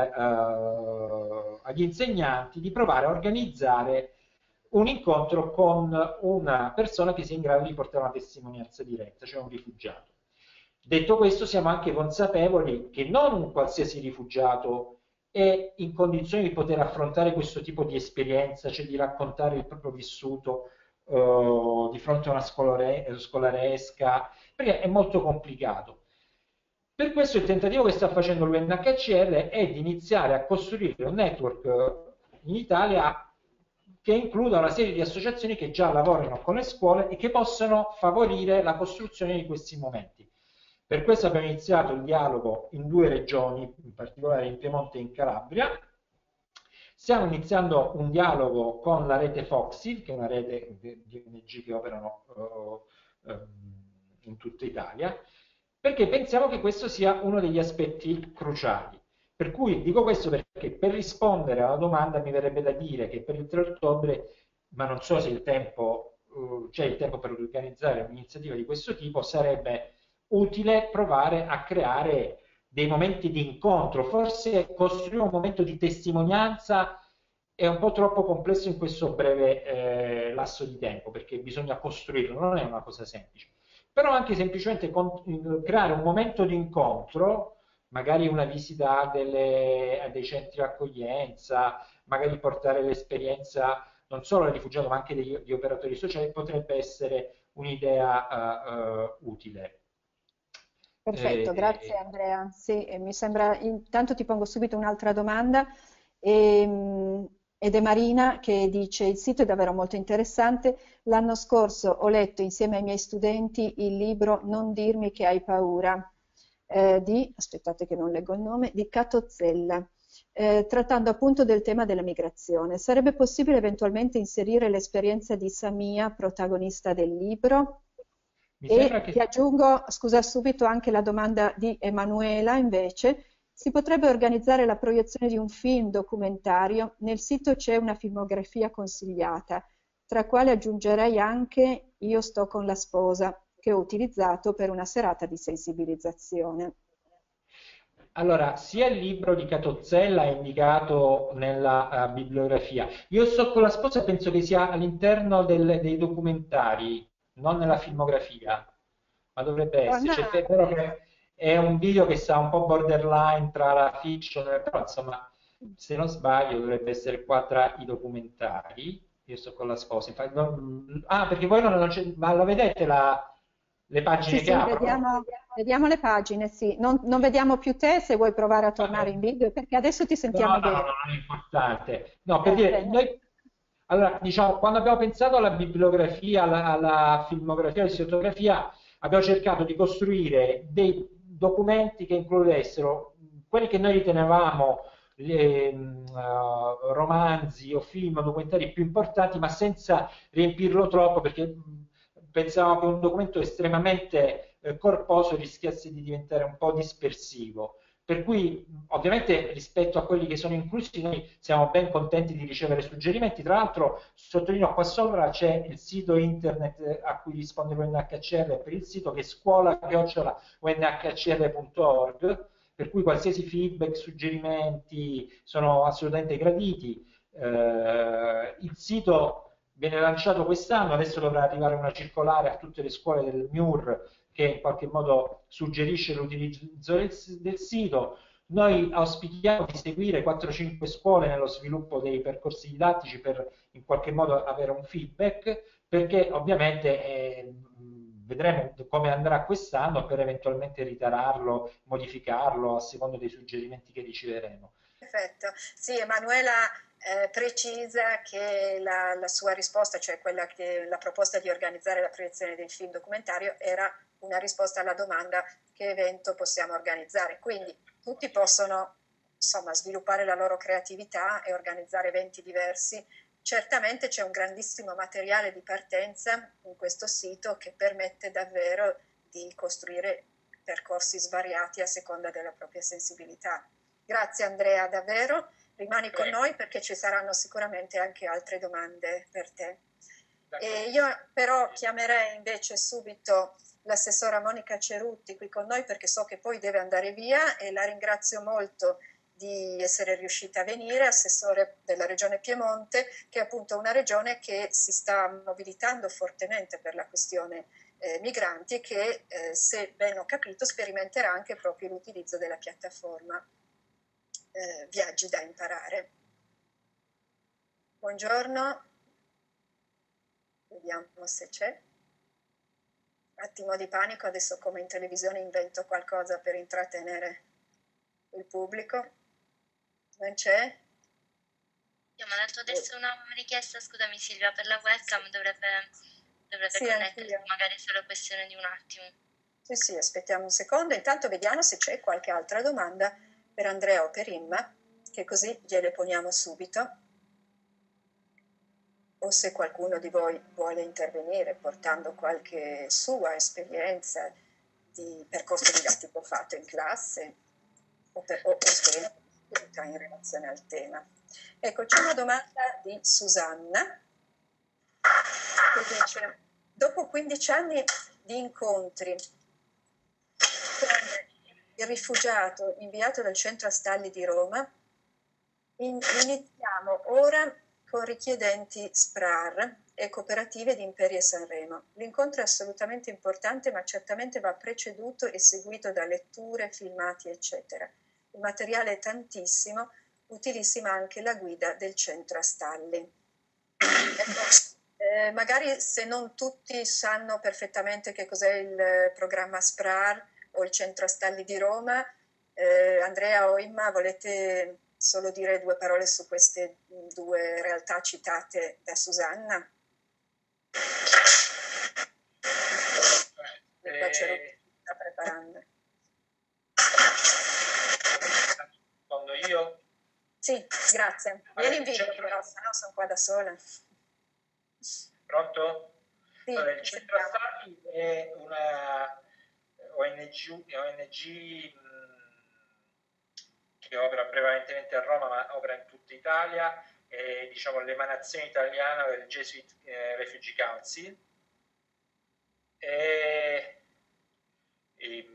[SPEAKER 4] eh, agli insegnanti di provare a organizzare un incontro con una persona che sia in grado di portare una testimonianza diretta, cioè un rifugiato. Detto questo, siamo anche consapevoli che non un qualsiasi rifugiato è in condizione di poter affrontare questo tipo di esperienza, cioè di raccontare il proprio vissuto eh, di fronte a una scolare, scolaresca, perché è molto complicato. Per questo il tentativo che sta facendo l'U N H C R è di iniziare a costruire un network in Italia che includa una serie di associazioni che già lavorano con le scuole e che possano favorire la costruzione di questi momenti. Per questo abbiamo iniziato il dialogo in due regioni, in particolare in Piemonte e in Calabria. Stiamo iniziando un dialogo con la rete Foxil, che è una rete di O N G che operano uh, um, in tutta Italia, perché pensiamo che questo sia uno degli aspetti cruciali. Per cui dico questo perché per rispondere alla domanda mi verrebbe da dire che per il tre ottobre, ma non so se il tempo, uh, c'è il tempo per organizzare un'iniziativa di questo tipo, sarebbe utile provare a creare dei momenti di incontro, forse costruire un momento di testimonianza è un po' troppo complesso in questo breve eh, lasso di tempo, perché bisogna costruirlo, non è una cosa semplice. Però anche semplicemente con, creare un momento di incontro, magari una visita a, delle, a dei centri di accoglienza, magari portare l'esperienza non solo del rifugiato ma anche degli, degli operatori sociali, potrebbe essere un'idea uh, uh, utile.
[SPEAKER 3] Perfetto, grazie
[SPEAKER 4] Eh,
[SPEAKER 3] Andrea. Sì, e mi sembra, intanto ti pongo subito un'altra domanda, ehm, ed è Marina che dice: il sito è davvero molto interessante. L'anno scorso ho letto insieme ai miei studenti il libro Non dirmi che hai paura, eh, di, aspettate che non leggo il nome, di Catozzella, eh, trattando appunto del tema della migrazione. Sarebbe possibile eventualmente inserire l'esperienza di Samia, protagonista del libro?
[SPEAKER 4] mi sembra
[SPEAKER 3] E ti
[SPEAKER 4] che
[SPEAKER 3] aggiungo, scusa subito, anche la domanda di Emanuela invece. Si potrebbe organizzare la proiezione di un film documentario? Nel sito c'è una filmografia consigliata, tra quale aggiungerei anche Io sto con la sposa, che ho utilizzato per una serata di sensibilizzazione.
[SPEAKER 4] allora, sia il libro di Catozzella è indicato nella uh, bibliografia. Io sto con la sposa, penso che sia all'interno del- dei documentari, non nella filmografia, ma dovrebbe
[SPEAKER 3] Donna,
[SPEAKER 4] esserci. È vero che è un video che sta un po' borderline tra la fiction, però insomma, se non sbaglio, dovrebbe essere qua tra i documentari. Io sto con la sposa. Infatti, non- ah, perché voi non, non c'è- ma lo vedete la- le
[SPEAKER 3] sì,
[SPEAKER 4] pagine che
[SPEAKER 3] sì,
[SPEAKER 4] aprono?
[SPEAKER 3] vediamo, vediamo le pagine, sì. Non, non vediamo più te, se vuoi provare a tornare
[SPEAKER 4] Vabbè.
[SPEAKER 3] in video, perché adesso ti
[SPEAKER 4] No,
[SPEAKER 3] sentiamo
[SPEAKER 4] no, no,
[SPEAKER 3] bene.
[SPEAKER 4] non è importante. No, per dire,
[SPEAKER 3] Perfetto.
[SPEAKER 4] noi, allora, diciamo, quando abbiamo pensato alla bibliografia, alla, alla filmografia, alla storiografia, abbiamo cercato di costruire dei documenti che includessero quelli che noi ritenevamo le, mh, uh, romanzi o film o documentari più importanti, ma senza riempirlo troppo, perché mh, pensavamo che un documento estremamente eh, corposo rischiasse di diventare un po' dispersivo. Per cui ovviamente rispetto a quelli che sono inclusi noi siamo ben contenti di ricevere suggerimenti. Tra l'altro sottolineo qua sopra c'è il sito internet a cui risponde l'U N H C R per il sito che è scuola chiocciola u n h c r punto org, per cui qualsiasi feedback, suggerimenti sono assolutamente graditi. Eh, il sito viene lanciato quest'anno, adesso dovrà arrivare una circolare a tutte le scuole del M I U R che in qualche modo suggerisce l'utilizzo del, del sito. Noi auspichiamo di seguire quattro cinque scuole nello sviluppo dei percorsi didattici per in qualche modo avere un feedback, perché ovviamente eh, vedremo come andrà quest'anno per eventualmente ritararlo, modificarlo a seconda dei suggerimenti che riceveremo.
[SPEAKER 1] Perfetto. Sì, Emanuela eh, precisa che la, la sua risposta, cioè quella che la proposta di organizzare la proiezione del film documentario, era una risposta alla domanda che evento possiamo organizzare. Quindi tutti possono, insomma, sviluppare la loro creatività e organizzare eventi diversi. Certamente c'è un grandissimo materiale di partenza in questo sito che permette davvero di costruire percorsi svariati a seconda della propria sensibilità. Grazie Andrea, davvero. Rimani con noi perché ci saranno sicuramente anche altre domande per te. E io però chiamerei invece subito l'assessora Monica Cerutti qui con noi perché so che poi deve andare via e la ringrazio molto di essere riuscita a venire, assessore della regione Piemonte, che è appunto una regione che si sta mobilitando fortemente per la questione eh, migranti e che, eh, se ben ho capito, sperimenterà anche proprio l'utilizzo della piattaforma eh, Viaggi da imparare. Buongiorno, vediamo se c'è. Attimo di panico, adesso come in televisione invento qualcosa per intrattenere il pubblico. Non c'è?
[SPEAKER 5] Io mi ha dato adesso una richiesta, scusami Silvia, per la webcam dovrebbe, dovrebbe
[SPEAKER 1] Sì,
[SPEAKER 5] connettersi,
[SPEAKER 1] anch'io.
[SPEAKER 5] magari è solo questione di un attimo.
[SPEAKER 1] Sì, sì, aspettiamo un secondo, intanto vediamo se c'è qualche altra domanda per Andrea o per Imma, che così gliele poniamo subito. O se qualcuno di voi vuole intervenire portando qualche sua esperienza di percorso didattico fatto in classe o, per, o esperienza in relazione al tema. Ecco, c'è una domanda di Susanna che dice: dopo quindici anni di incontri con il rifugiato inviato dal centro Astalli di Roma, In, iniziamo ora con richiedenti S P R A R e cooperative di Imperia Sanremo. L'incontro è assolutamente importante, ma certamente va preceduto e seguito da letture, filmati, eccetera. Il materiale è tantissimo, utilissima anche la guida del centro Astalli. Ecco, eh, magari se non tutti sanno perfettamente che cos'è il programma S P R A R o il centro Astalli di Roma, eh, Andrea o Imma, volete solo dire due parole su queste due realtà citate da Susanna?
[SPEAKER 4] Eh,
[SPEAKER 1] Qua c'è sta preparando.
[SPEAKER 4] Rispondo io?
[SPEAKER 1] Sì, grazie. Vieni in video però, se no sono qua da sola.
[SPEAKER 4] Pronto?
[SPEAKER 1] Sì,
[SPEAKER 4] allora, il centro Astalli è una O N G, O N G mh, che opera prevalentemente a Roma, ma opera in tutta Italia, è diciamo, l'emanazione italiana del Jesuit eh, Refugee Council. E, e,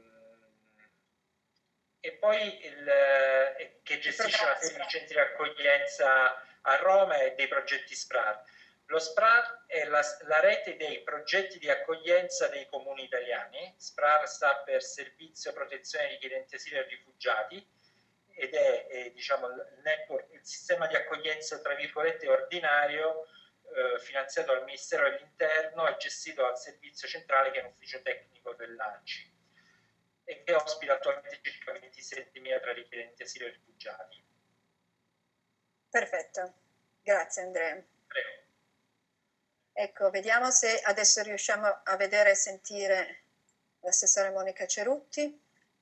[SPEAKER 4] e poi il, eh, che gestisce una serie di centri di accoglienza a Roma e dei progetti S P R A R. Lo S P R A R è la, la rete dei progetti di accoglienza dei comuni italiani. S P R A R sta per Servizio Protezione Richiedenti Asilo e Rifugiati ed è, è diciamo, il, network, il sistema di accoglienza tra virgolette ordinario eh, finanziato dal Ministero dell'Interno e gestito dal Servizio Centrale, che è un ufficio tecnico dell'A N C I e che ospita attualmente circa ventisettemila tra richiedenti asilo e rifugiati.
[SPEAKER 1] Perfetto, grazie Andrea.
[SPEAKER 4] Prego.
[SPEAKER 1] Ecco, vediamo se adesso riusciamo a vedere e sentire l'assessore Monica Cerutti.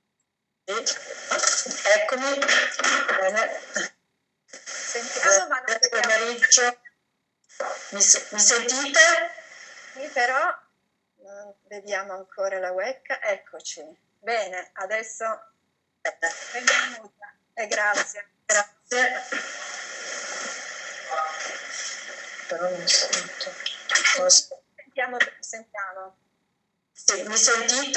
[SPEAKER 6] Eccomi. Bene.
[SPEAKER 1] Sentiamo, ma non
[SPEAKER 6] Buon pomeriggio. Mi, mi sentite?
[SPEAKER 1] Sì, però non vediamo ancora la webcam. Eccoci. Bene, adesso benvenuta e grazie.
[SPEAKER 6] Grazie. Però non sento.
[SPEAKER 1] Sentiamo, sentiamo.
[SPEAKER 6] Sì, mi sentite?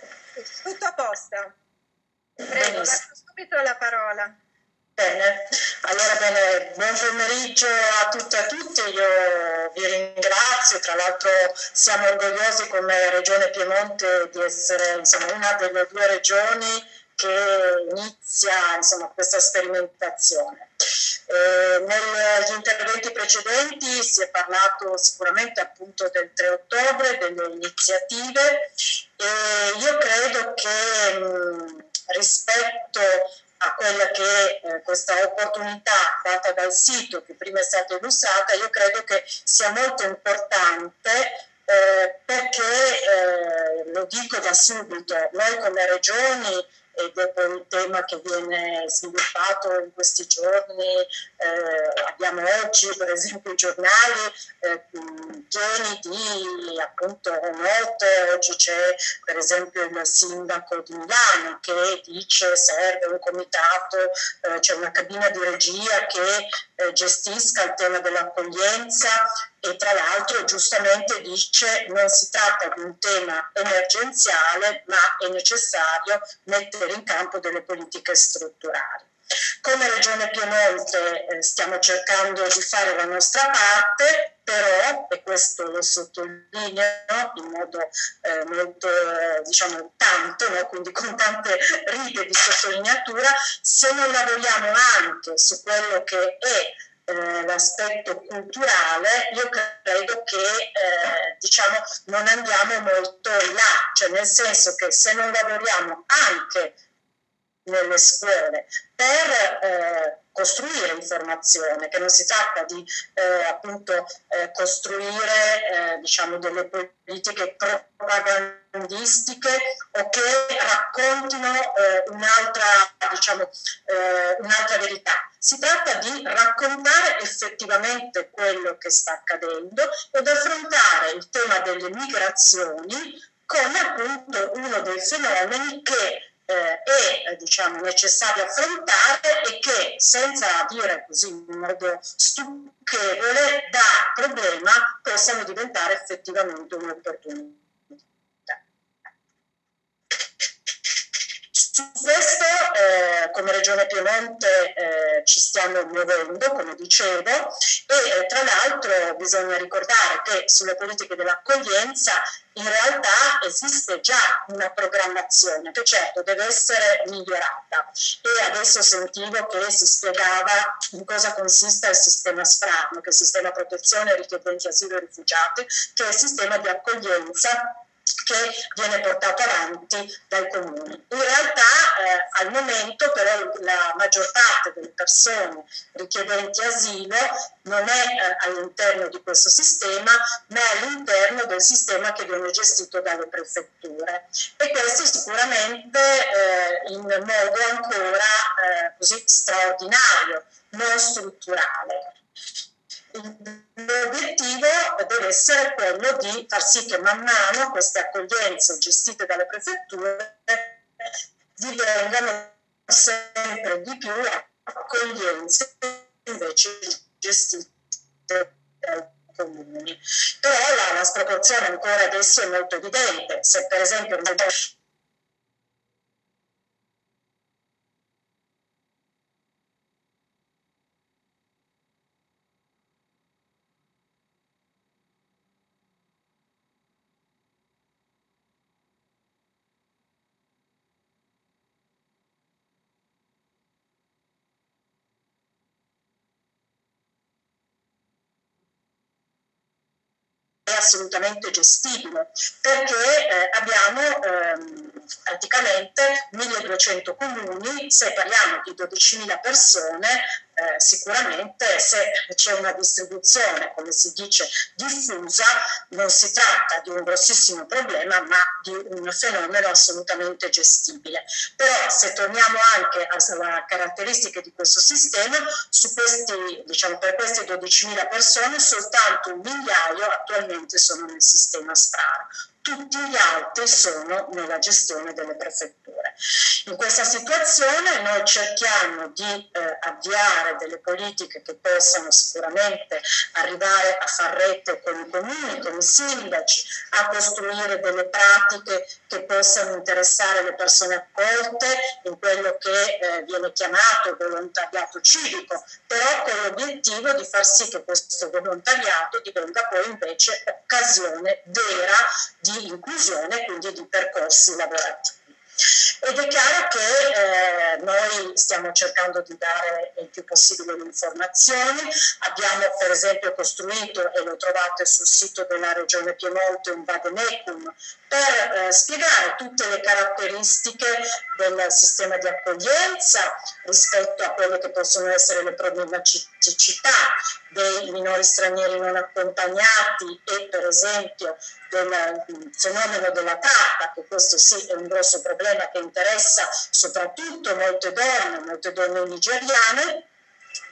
[SPEAKER 1] Tutto a posto. Prego, lascio subito la parola.
[SPEAKER 6] Bene, allora bene, buon pomeriggio a tutte e a tutti, io vi ringrazio, tra l'altro siamo orgogliosi come Regione Piemonte di essere insomma, una delle due regioni che inizia insomma, questa sperimentazione. Eh, negli interventi precedenti si è parlato sicuramente appunto del tre ottobre, delle iniziative e io credo che mh, rispetto a quella che è eh, questa opportunità data dal sito che prima è stata illustrata, io credo che sia molto importante eh, perché, eh, lo dico da subito, noi come regioni, ed è poi un tema che viene sviluppato in questi giorni, eh, abbiamo oggi per esempio i giornali eh, pieni di appunto note, oggi c'è per esempio il sindaco di Milano che dice serve un comitato, eh, c'è una cabina di regia che eh, gestisca il tema dell'accoglienza e tra l'altro giustamente dice non si tratta di un tema emergenziale ma è necessario mettere in campo delle politiche strutturali. Come Regione Piemonte eh, stiamo cercando di fare la nostra parte, però, e questo lo sottolineo in modo eh, molto, eh, diciamo, tanto, no? Quindi con tante righe di sottolineatura, se non lavoriamo anche su quello che è Eh, l'aspetto culturale, io credo che eh, diciamo non andiamo molto in là, cioè nel senso che se non lavoriamo anche nelle scuole per eh, costruire informazione, che non si tratta di eh, appunto eh, costruire eh, diciamo delle politiche propagandistiche o che raccontino eh, un'altra diciamo eh, un'altra verità. Si tratta di raccontare effettivamente quello che sta accadendo ed affrontare il tema delle migrazioni come appunto uno dei fenomeni che Eh, è diciamo, necessario affrontare e che, senza dire così in modo stucchevole, da problema possano diventare effettivamente un'opportunità. Su questo, eh, come Regione Piemonte eh, ci stiamo muovendo, come dicevo, e eh, tra l'altro bisogna ricordare che sulle politiche dell'accoglienza in realtà esiste già una programmazione che certo deve essere migliorata, e adesso sentivo che si spiegava in cosa consiste il sistema SPRAR, che è il sistema protezione richiedenti asilo e rifugiati, che è il sistema di accoglienza che viene portato avanti dai comuni. In realtà eh, al momento però la maggior parte delle persone richiedenti asilo non è eh, all'interno di questo sistema, ma è all'interno del sistema che viene gestito dalle prefetture, e questo sicuramente eh, in modo ancora eh, così straordinario, non strutturale. L'obiettivo deve essere quello di far sì che man mano queste accoglienze gestite dalle prefetture divengano sempre di più accoglienze invece gestite dai comuni. Però la, la sproporzione ancora adesso è molto evidente. Se per esempio è assolutamente gestibile, perché eh, abbiamo ehm, praticamente milleduecento comuni. Se parliamo di dodicimila persone, eh, sicuramente se c'è una distribuzione, come si dice, diffusa, non si tratta di un grossissimo problema, ma di un fenomeno assolutamente gestibile. Però se torniamo anche alle caratteristiche di questo sistema, su questi, diciamo, per queste dodicimila persone soltanto un migliaio attualmente sono nel sistema SPRAR. Tutti gli altri sono nella gestione delle prefetture. In questa situazione noi cerchiamo di eh, avviare delle politiche che possano sicuramente arrivare a far rete con i comuni, con i sindaci, a costruire delle pratiche che possano interessare le persone accolte in quello che eh, viene chiamato volontariato civico, però con l'obiettivo di far sì che questo volontariato divenga poi invece occasione vera di inclusione, quindi di percorsi lavorativi. Ed è chiaro che eh, noi stiamo cercando di dare il più possibile le informazioni. Abbiamo per esempio costruito, e lo trovate sul sito della Regione Piemonte, un vademecum per eh, spiegare tutte le caratteristiche del sistema di accoglienza rispetto a quelle che possono essere le problematicità dei minori stranieri non accompagnati e per esempio del fenomeno della tratta, che questo sì è un grosso problema che interessa soprattutto molte donne, molte donne nigeriane. E,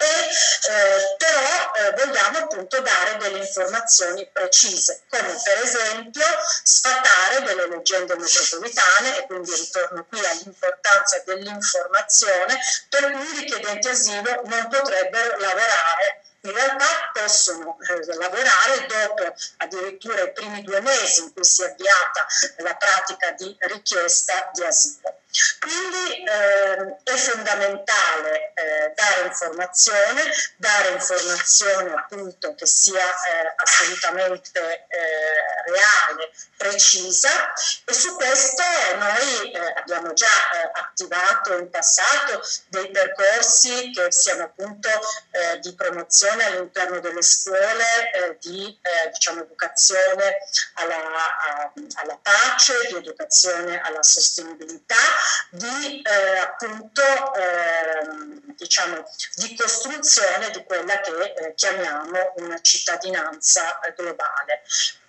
[SPEAKER 6] eh, però eh, vogliamo appunto dare delle informazioni precise, come per esempio sfatare delle leggende metropolitane, e quindi ritorno qui all'importanza dell'informazione, per cui i richiedenti asilo non potrebbero lavorare. In realtà possono eh, lavorare dopo addirittura i primi due mesi in cui si è avviata la pratica di richiesta di asilo. Quindi eh, è fondamentale eh, dare informazione, dare informazione appunto che sia eh, assolutamente eh, reale, precisa, e su questo noi eh, abbiamo già eh, attivato in passato dei percorsi che siano appunto eh, di promozione all'interno delle scuole, eh, di eh, diciamo, educazione alla, a, alla pace, di educazione alla sostenibilità, di eh, appunto eh, diciamo di costruzione di quella che eh, chiamiamo una cittadinanza globale.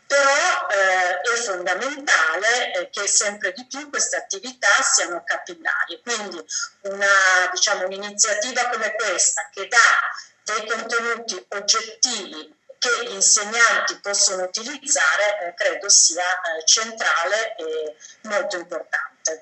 [SPEAKER 6] Però eh, è fondamentale eh, che sempre di più queste attività siano capillari, quindi una, diciamo, un'iniziativa come questa che dà dei contenuti oggettivi che gli insegnanti possono utilizzare eh, credo sia eh, centrale e molto importante.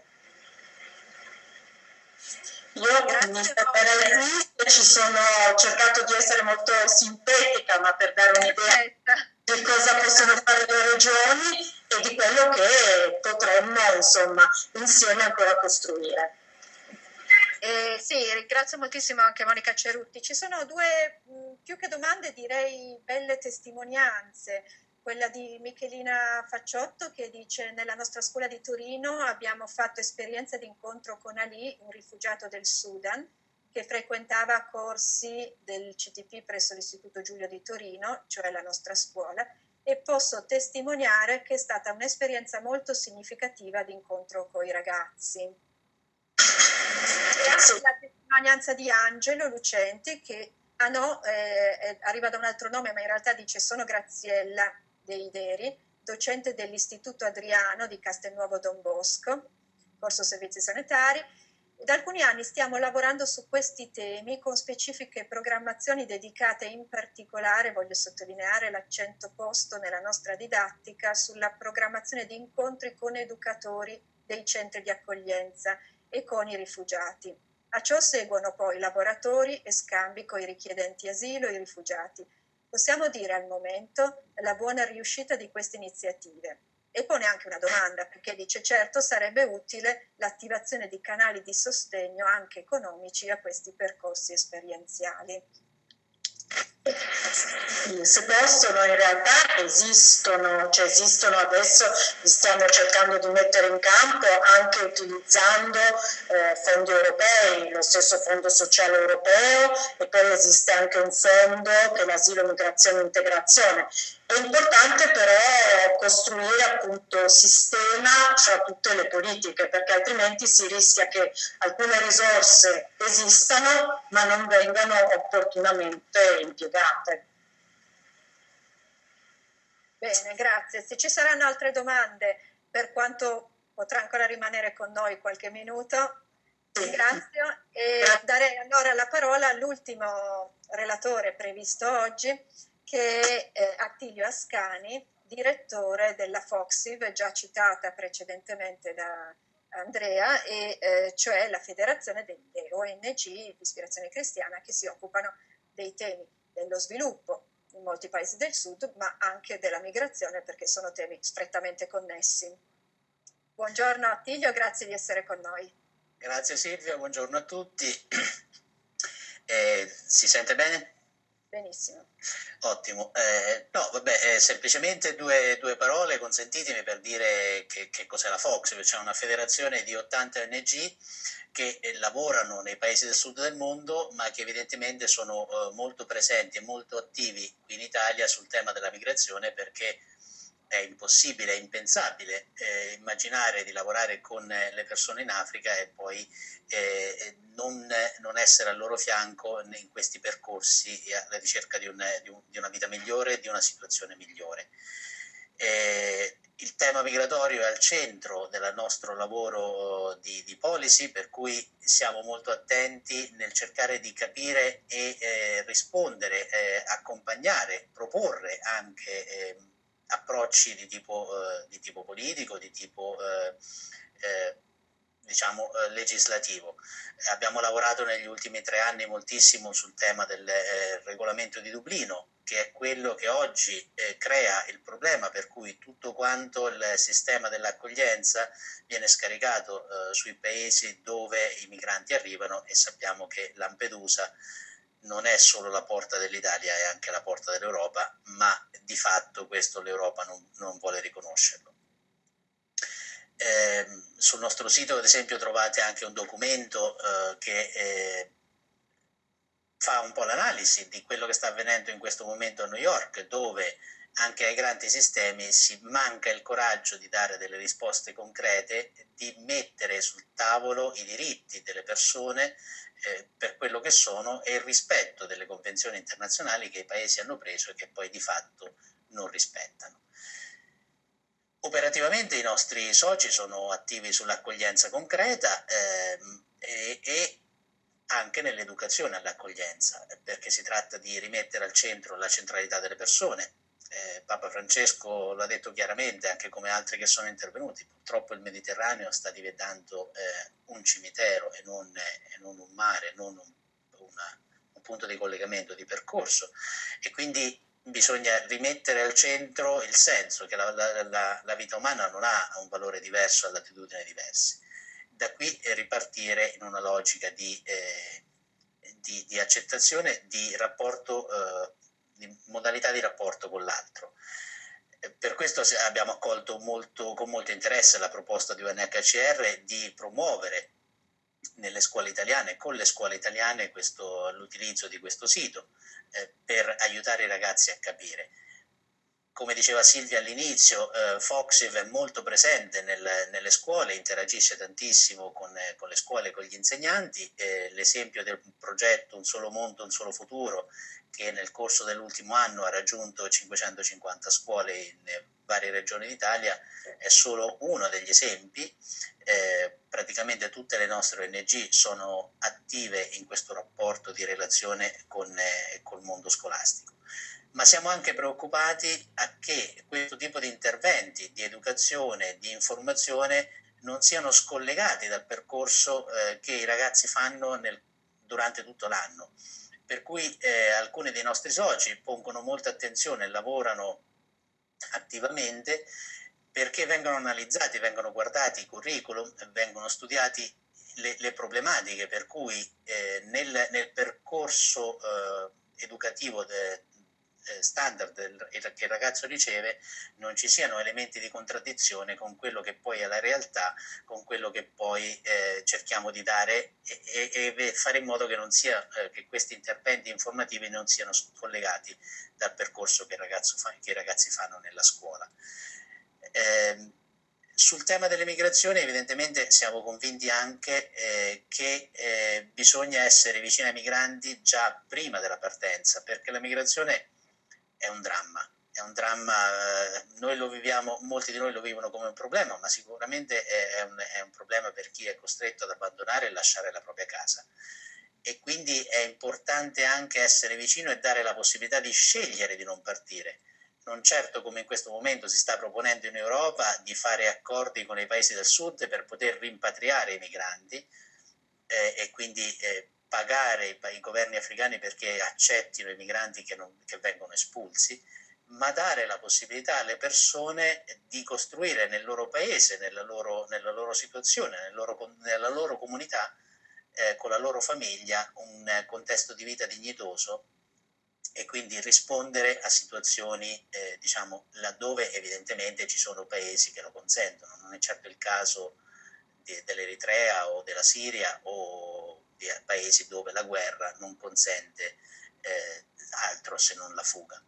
[SPEAKER 6] Io Grazie mi fermerei qui, ci sono, ho cercato di essere molto sintetica, ma per dare un'idea di cosa possono fare le regioni e di quello che potremmo insomma insieme ancora costruire.
[SPEAKER 1] Eh, sì, ringrazio moltissimo anche Monica Cerutti. Ci sono due, mh, più che domande, direi belle testimonianze. Quella di Michelina Facciotto che dice: nella nostra scuola di Torino abbiamo fatto esperienza di incontro con Ali, un rifugiato del Sudan, che frequentava corsi del C T P presso l'Istituto Giulio di Torino, cioè la nostra scuola, e posso testimoniare che è stata un'esperienza molto significativa di incontro con i ragazzi. E anche la testimonianza di Angelo Lucenti che, ah no, eh, arriva da un altro nome, ma in realtà dice: sono Graziella Deideri, docente dell'Istituto Adriano di Castelnuovo Don Bosco, corso servizi sanitari. Da alcuni anni stiamo lavorando su questi temi con specifiche programmazioni dedicate, in particolare voglio sottolineare l'accento posto nella nostra didattica sulla programmazione di incontri con educatori dei centri di accoglienza e con i rifugiati. A ciò seguono poi laboratori e scambi con i richiedenti asilo e i rifugiati. Possiamo dire al momento la buona riuscita di queste iniziative. E pone anche una domanda, perché dice: certo, sarebbe utile l'attivazione di canali di sostegno anche economici a questi percorsi esperienziali.
[SPEAKER 6] Se possono, in realtà esistono, cioè esistono adesso, li stiamo cercando di mettere in campo anche utilizzando eh, fondi europei, lo stesso Fondo Sociale Europeo, e poi esiste anche un fondo che è l'Asilo, Migrazione e Integrazione. È importante però costruire appunto sistema fra tutte le politiche, perché altrimenti si rischia che alcune risorse esistano ma non vengano opportunamente impiegate.
[SPEAKER 1] Bene, grazie. Se ci saranno altre domande, per quanto potrà ancora rimanere con noi qualche minuto, ringrazio e darei allora la parola all'ultimo relatore previsto oggi, che è eh, Attilio Ascani, direttore della FOXIV, già citata precedentemente da Andrea, e eh, cioè la federazione delle O N G di ispirazione cristiana che si occupano dei temi dello sviluppo in molti paesi del sud, ma anche della migrazione, perché sono temi strettamente connessi. Buongiorno Attilio, grazie di essere con noi.
[SPEAKER 7] Grazie Silvia, buongiorno a tutti. Eh, si sente bene?
[SPEAKER 1] Benissimo.
[SPEAKER 7] Ottimo. Eh, no, vabbè, eh, semplicemente due, due parole, consentitemi, per dire che, che cos'è la FOXIV. C'è una federazione di ottanta O N G che eh, lavorano nei paesi del sud del mondo, ma che evidentemente sono eh, molto presenti e molto attivi qui in Italia sul tema della migrazione, perché è impossibile, è impensabile eh, immaginare di lavorare con eh, le persone in Africa e poi eh, non, non essere al loro fianco in questi percorsi alla ricerca di, un, di, un, di una vita migliore e di una situazione migliore. Eh, il tema migratorio è al centro del nostro lavoro di, di policy, per cui siamo molto attenti nel cercare di capire e eh, rispondere, eh, accompagnare, proporre anche eh, approcci di tipo, eh, di tipo politico, di tipo eh, eh, diciamo eh, legislativo. Eh, abbiamo lavorato negli ultimi tre anni moltissimo sul tema del eh, regolamento di Dublino, che è quello che oggi eh, crea il problema per cui tutto quanto il sistema dell'accoglienza viene scaricato eh, sui paesi dove i migranti arrivano, e sappiamo che Lampedusa non è solo la porta dell'Italia, è anche la porta dell'Europa, ma di fatto questo l'Europa non, non vuole riconoscerlo. Eh, sul nostro sito, ad esempio, trovate anche un documento eh, che eh, fa un po' l'analisi di quello che sta avvenendo in questo momento a New York, dove anche ai grandi sistemi si manca il coraggio di dare delle risposte concrete, di mettere sul tavolo i diritti delle persone eh, per quello che sono e il rispetto delle convenzioni internazionali che i paesi hanno preso e che poi di fatto non rispettano. Operativamente i nostri soci sono attivi sull'accoglienza concreta ehm, e, e anche nell'educazione all'accoglienza, perché si tratta di rimettere al centro la centralità delle persone. Eh, Papa Francesco lo ha detto chiaramente, anche come altri che sono intervenuti. Purtroppo il Mediterraneo sta diventando eh, un cimitero e non, eh, e non un mare, non un, una, un punto di collegamento, di percorso, e quindi bisogna rimettere al centro il senso che la, la, la, la vita umana non ha un valore diverso a latitudini diverse. da qui ripartire in una logica di, eh, di, di accettazione, di rapporto, eh, di modalità di rapporto con l'altro. Per questo abbiamo accolto molto, con molto interesse la proposta di U N H C R di promuovere nelle scuole italiane, con le scuole italiane, questo, l'utilizzo di questo sito eh, per aiutare i ragazzi a capire. Come diceva Silvia all'inizio, eh, Foxiv è molto presente nel, nelle scuole, interagisce tantissimo con, eh, con le scuole e con gli insegnanti. Eh, l'esempio del progetto Un solo mondo, un solo futuro, che nel corso dell'ultimo anno ha raggiunto cinquecentocinquanta scuole in eh, varie regioni d'Italia, è solo uno degli esempi. Eh, praticamente tutte le nostre O N G sono attive in questo rapporto di relazione con eh, col mondo scolastico. Ma siamo anche preoccupati a che questo tipo di interventi di educazione, di informazione non siano scollegati dal percorso eh, che i ragazzi fanno nel, durante tutto l'anno. Per cui eh, alcuni dei nostri soci pongono molta attenzione e lavorano attivamente perché vengono analizzati, vengono guardati i curriculum, vengono studiati le, le problematiche per cui eh, nel, nel percorso eh, educativo de, standard che il ragazzo riceve non ci siano elementi di contraddizione con quello che poi è la realtà, con quello che poi eh, cerchiamo di dare e, e, e fare in modo che, non sia, eh, che questi interventi informativi non siano collegati dal percorso che, il ragazzo fa, che i ragazzi fanno nella scuola. Eh, sul tema delle migrazioni evidentemente siamo convinti anche eh, che eh, bisogna essere vicini ai migranti già prima della partenza, perché la migrazione è un dramma, è un dramma, noi lo viviamo, molti di noi lo vivono come un problema, ma sicuramente è un, è un problema per chi è costretto ad abbandonare e lasciare la propria casa. E quindi è importante anche essere vicino e dare la possibilità di scegliere di non partire. Non certo come in questo momento si sta proponendo in Europa di fare accordi con i paesi del sud per poter rimpatriare i migranti eh, e quindi eh, pagare i, i governi africani perché accettino i migranti che, non, che vengono espulsi, ma dare la possibilità alle persone di costruire nel loro paese, nella loro, nella loro situazione, nel loro, nella loro comunità, eh, con la loro famiglia, un eh, contesto di vita dignitoso e quindi rispondere a situazioni, eh, diciamo, laddove evidentemente ci sono paesi che lo consentono. Non è certo il caso di, dell'Eritrea o della Siria o di paesi dove la guerra non consente eh, altro se non la fuga.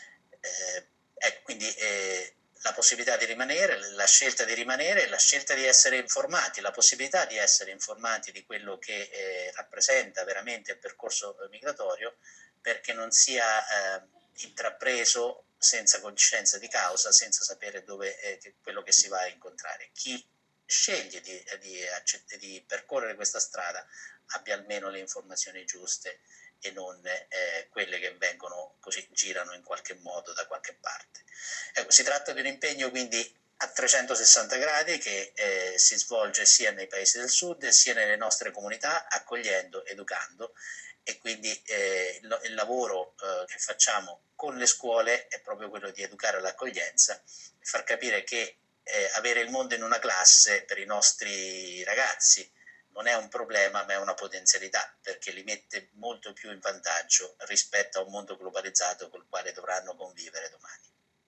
[SPEAKER 7] Eh, ecco, quindi eh, la possibilità di rimanere, la scelta di rimanere, la scelta di essere informati, la possibilità di essere informati di quello che eh, rappresenta veramente il percorso migratorio, perché non sia eh, intrapreso senza coscienza di causa, senza sapere dove eh, quello che si va a incontrare. Chi sceglie di, di, di percorrere questa strada abbia almeno le informazioni giuste e non eh, quelle che vengono così, girano in qualche modo da qualche parte. Ecco, si tratta di un impegno quindi a trecentosessanta gradi che eh, si svolge sia nei paesi del sud sia nelle nostre comunità, accogliendo, educando, e quindi eh, il, il lavoro eh, che facciamo con le scuole è proprio quello di educare all'accoglienza e far capire che eh, avere il mondo in una classe per i nostri ragazzi non è un problema ma è una potenzialità, perché li mette molto più in vantaggio rispetto a un mondo globalizzato col quale dovranno convivere domani.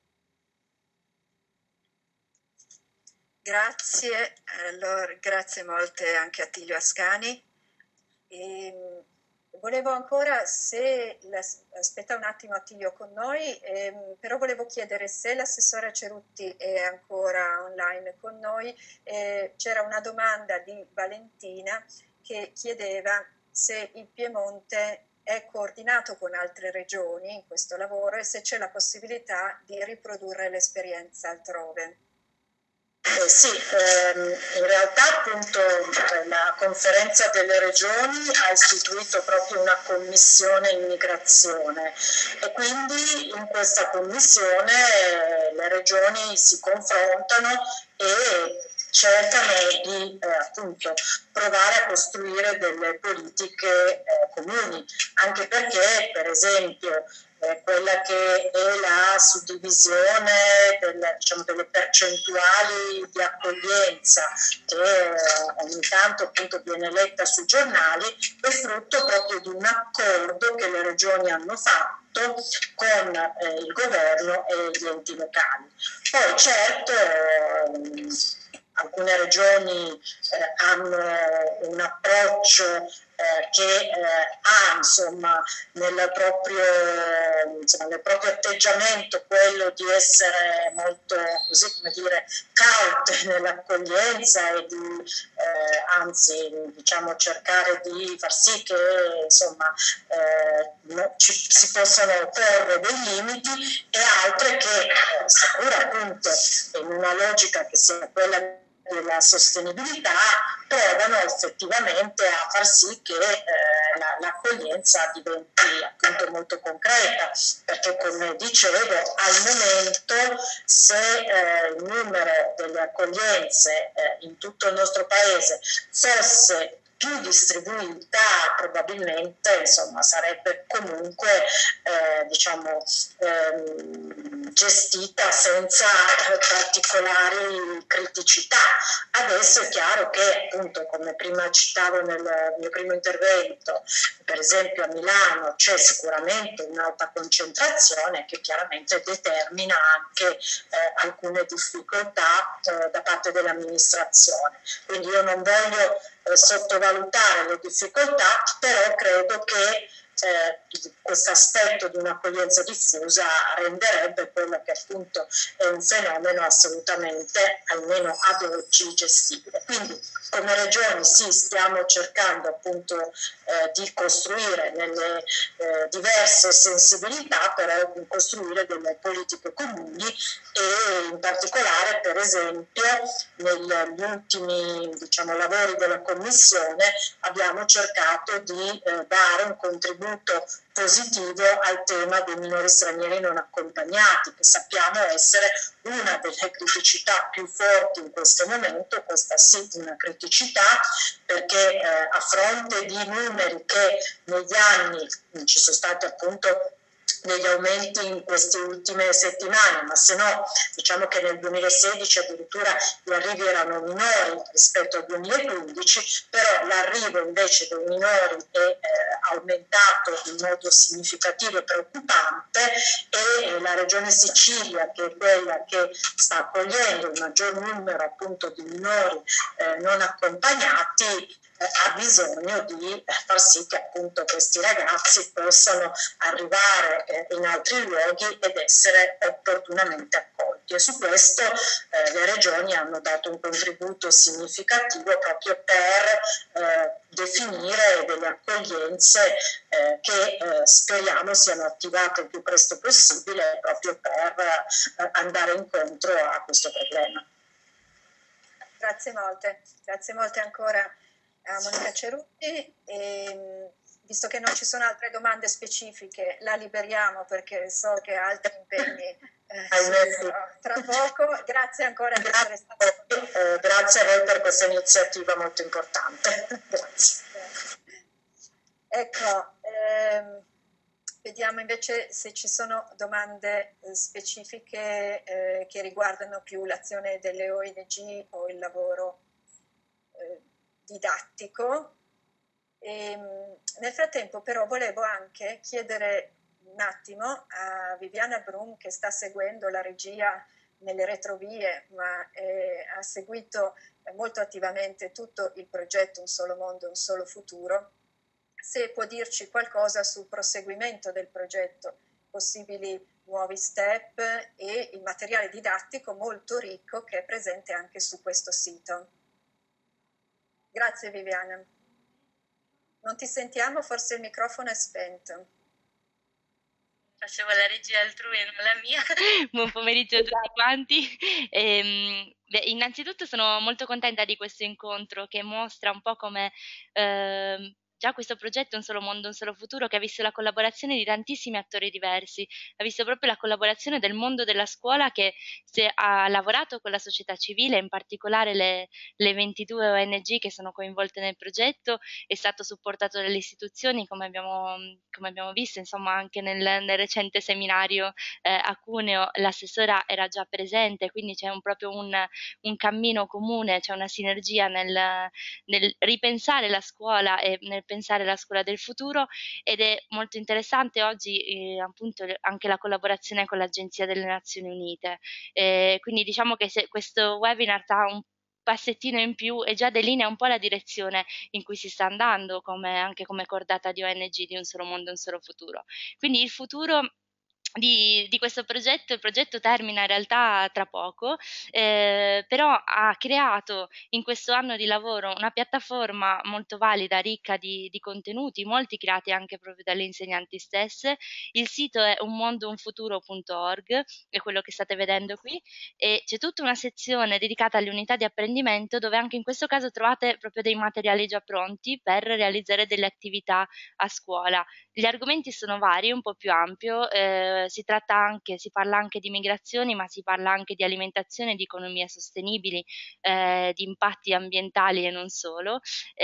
[SPEAKER 1] Grazie, allora, grazie molte anche a Attilio Ascani. E volevo ancora, se aspetta un attimo Attilio con noi, ehm, però volevo chiedere se l'assessore Cerutti è ancora online con noi. Eh, c'era una domanda di Valentina che chiedeva se il Piemonte è coordinato con altre regioni in questo lavoro e se c'è la possibilità di riprodurre l'esperienza altrove.
[SPEAKER 6] Eh sì, ehm, in realtà appunto la conferenza delle regioni ha istituito proprio una commissione immigrazione e quindi in questa commissione eh, le regioni si confrontano e cercano di eh, appunto provare a costruire delle politiche eh, comuni, anche perché per esempio quella che è la suddivisione del, diciamo, delle percentuali di accoglienza, che è ogni tanto appunto viene letta sui giornali, è frutto proprio di un accordo che le regioni hanno fatto con eh, il governo e gli enti locali. Poi certo eh, alcune regioni eh, hanno un approccio eh, che eh, ha insomma nel proprio, insomma, nel proprio atteggiamento quello di essere molto, così come dire, caute nell'accoglienza e di eh, anzi diciamo cercare di far sì che insomma eh, no, ci, si possano porre dei limiti, e altre che eh, seppur appunto in una logica che sia quella della sostenibilità provano effettivamente a far sì che eh, la, l'accoglienza diventi appunto molto concreta, perché come dicevo al momento se eh, il numero delle accoglienze eh, in tutto il nostro paese fosse più distribuita, probabilmente insomma sarebbe comunque eh, diciamo ehm, gestita senza particolari criticità. Adesso è chiaro che appunto, come prima citavo nel mio primo intervento, per esempio a Milano c'è sicuramente un'alta concentrazione che chiaramente determina anche eh, alcune difficoltà eh, da parte dell'amministrazione. Quindi io non voglio eh, sottovalutare le difficoltà, però credo che eh, questo aspetto di un'accoglienza diffusa renderebbe quello che appunto è un fenomeno assolutamente, almeno ad oggi, gestibile. Quindi come regioni sì, stiamo cercando appunto eh, di costruire nelle eh, diverse sensibilità, però di costruire delle politiche comuni, e in particolare per esempio negli ultimi diciamo, lavori della Commissione abbiamo cercato di eh, dare un contributo positivo al tema dei minori stranieri non accompagnati, che sappiamo essere una delle criticità più forti in questo momento, questa sì una criticità, perché eh, a fronte di numeri che negli anni ci sono stati appunto degli aumenti in queste ultime settimane, ma se no diciamo che nel duemilasedici addirittura gli arrivi erano minori rispetto al duemilaquindici, però l'arrivo invece dei minori è eh, aumentato in modo significativo e preoccupante, e la regione Sicilia, che è quella che sta accogliendo il maggior numero appunto di minori eh, non accompagnati, ha bisogno di far sì che appunto questi ragazzi possano arrivare eh, in altri luoghi ed essere opportunamente accolti, e su questo eh, le regioni hanno dato un contributo significativo proprio per eh, definire delle accoglienze eh, che eh, speriamo siano attivate il più presto possibile proprio per eh, andare incontro a questo problema.
[SPEAKER 1] Grazie molte, grazie molte ancora a Monica Cerutti. E, visto che non ci sono altre domande specifiche, la liberiamo perché so che ha altri impegni eh, tra poco. Grazie ancora di essere stata qui.
[SPEAKER 6] Eh, grazie a voi per questa iniziativa molto importante. Grazie.
[SPEAKER 1] Ecco, ehm, vediamo invece se ci sono domande specifiche eh, che riguardano più l'azione delle O N G o il lavoro eh, didattico. E, nel frattempo però volevo anche chiedere un attimo a Viviana Brum, che sta seguendo la regia nelle retrovie, ma eh, ha seguito molto attivamente tutto il progetto Un Solo Mondo, Un Solo Futuro, se può dirci qualcosa sul proseguimento del progetto, possibili nuovi step e il materiale didattico molto ricco che è presente anche su questo sito. Grazie Viviana. Non ti sentiamo, forse il microfono è spento.
[SPEAKER 5] Facevo la regia altrui e non la mia. Buon pomeriggio a tutti quanti. Ehm, beh, innanzitutto sono molto contenta di questo incontro che mostra un po' come eh, già questo progetto Un solo mondo, un solo futuro, che ha visto la collaborazione di tantissimi attori diversi, ha visto proprio la collaborazione del mondo della scuola che se ha lavorato con la società civile, in particolare le, le ventidue O N G che sono coinvolte nel progetto, è stato supportato dalle istituzioni, come abbiamo, come abbiamo visto, insomma anche nel, nel recente seminario eh, a Cuneo l'assessora era già presente, quindi c'è un, proprio un, un cammino comune, c'è una sinergia nel, nel ripensare la scuola e nel pensare la scuola del futuro, ed è molto interessante oggi eh, appunto anche la collaborazione con l'Agenzia delle Nazioni Unite. Eh, quindi diciamo che se questo webinar dà un passettino in più e già delinea un po' la direzione in cui si sta andando, come, anche come cordata di O N G di Un solo mondo, un solo futuro. Quindi il futuro Di, di questo progetto, il progetto termina in realtà tra poco, eh, però ha creato in questo anno di lavoro una piattaforma molto valida, ricca di, di contenuti, molti creati anche proprio dalle insegnanti stesse. Il sito è un mondo un futuro punto org, è quello che state vedendo qui, e c'è tutta una sezione dedicata alle unità di apprendimento, dove anche in questo caso trovate proprio dei materiali già pronti per realizzare delle attività a scuola. Gli argomenti sono vari, un po' più ampio, eh, si tratta anche, si parla anche di migrazioni, ma si parla anche di alimentazione, di economie sostenibili, eh, di impatti ambientali e non solo,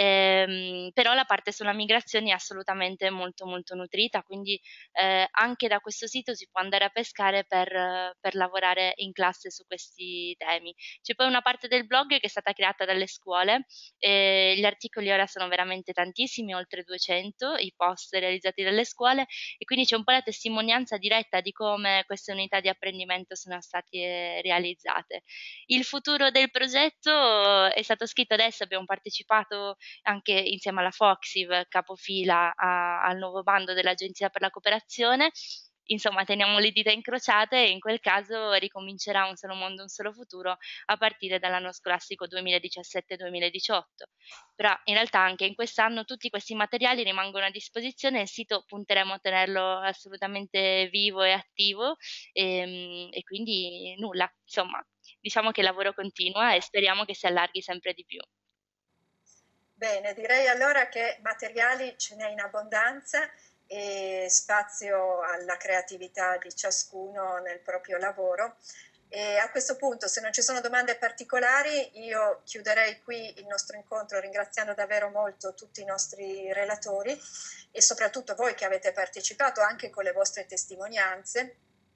[SPEAKER 5] ehm, però la parte sulla migrazione è assolutamente molto molto nutrita, quindi eh, anche da questo sito si può andare a pescare per, per lavorare in classe su questi temi. C'è poi una parte del blog che è stata creata dalle scuole, eh, gli articoli ora sono veramente tantissimi, oltre duecento, i post realizzati dalle scuole, e quindi c'è un po' la testimonianza diretta di come queste unità di apprendimento sono state realizzate. Il futuro del progetto è stato scritto adesso, abbiamo partecipato anche insieme alla Foxiv, capofila a, al nuovo bando dell'Agenzia per la Cooperazione. Insomma, teniamo le dita incrociate e in quel caso ricomincerà Un solo mondo, un solo futuro a partire dall'anno scolastico duemiladiciassette duemiladiciotto. Però in realtà anche in quest'anno tutti questi materiali rimangono a disposizione, il sito punteremo a tenerlo assolutamente vivo e attivo, e, e quindi nulla, insomma, diciamo che il lavoro continua e speriamo che si allarghi sempre di più.
[SPEAKER 1] Bene, direi allora che materiali ce n'è in abbondanza e spazio alla creatività di ciascuno nel proprio lavoro. E a questo punto, se non ci sono domande particolari, io chiuderei qui il nostro incontro ringraziando davvero molto tutti i nostri relatori e soprattutto voi che avete partecipato anche con le vostre testimonianze,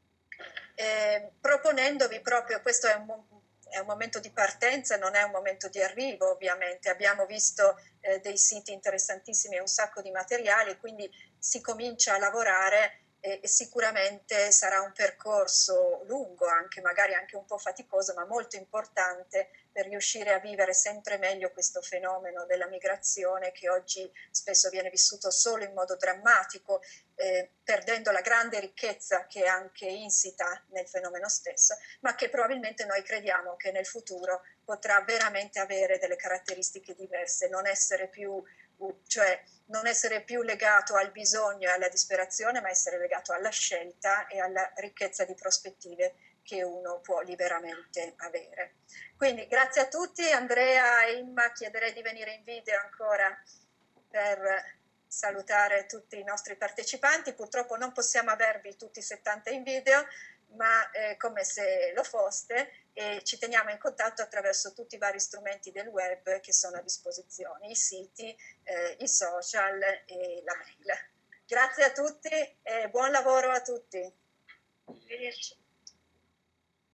[SPEAKER 1] eh, proponendovi proprio, questo è un È un momento di partenza, non è un momento di arrivo ovviamente. Abbiamo visto eh, dei siti interessantissimi e un sacco di materiali, quindi si comincia a lavorare e, e sicuramente sarà un percorso lungo, anche magari anche un po' faticoso, ma molto importante per riuscire a vivere sempre meglio questo fenomeno della migrazione che oggi spesso viene vissuto solo in modo drammatico, eh, perdendo la grande ricchezza che è anche insita nel fenomeno stesso, ma che probabilmente noi crediamo che nel futuro potrà veramente avere delle caratteristiche diverse, non essere più, cioè non essere più legato al bisogno e alla disperazione, ma essere legato alla scelta e alla ricchezza di prospettive che uno può liberamente avere. Quindi grazie a tutti. Andrea e Imma, chiederei di venire in video ancora per salutare tutti i nostri partecipanti. Purtroppo non possiamo avervi tutti settanta in video, ma eh, come se lo foste, e ci teniamo in contatto attraverso tutti i vari strumenti del web che sono a disposizione, i siti, eh, i social e la mail. Grazie a tutti e buon lavoro a tutti.
[SPEAKER 2] Arrivederci.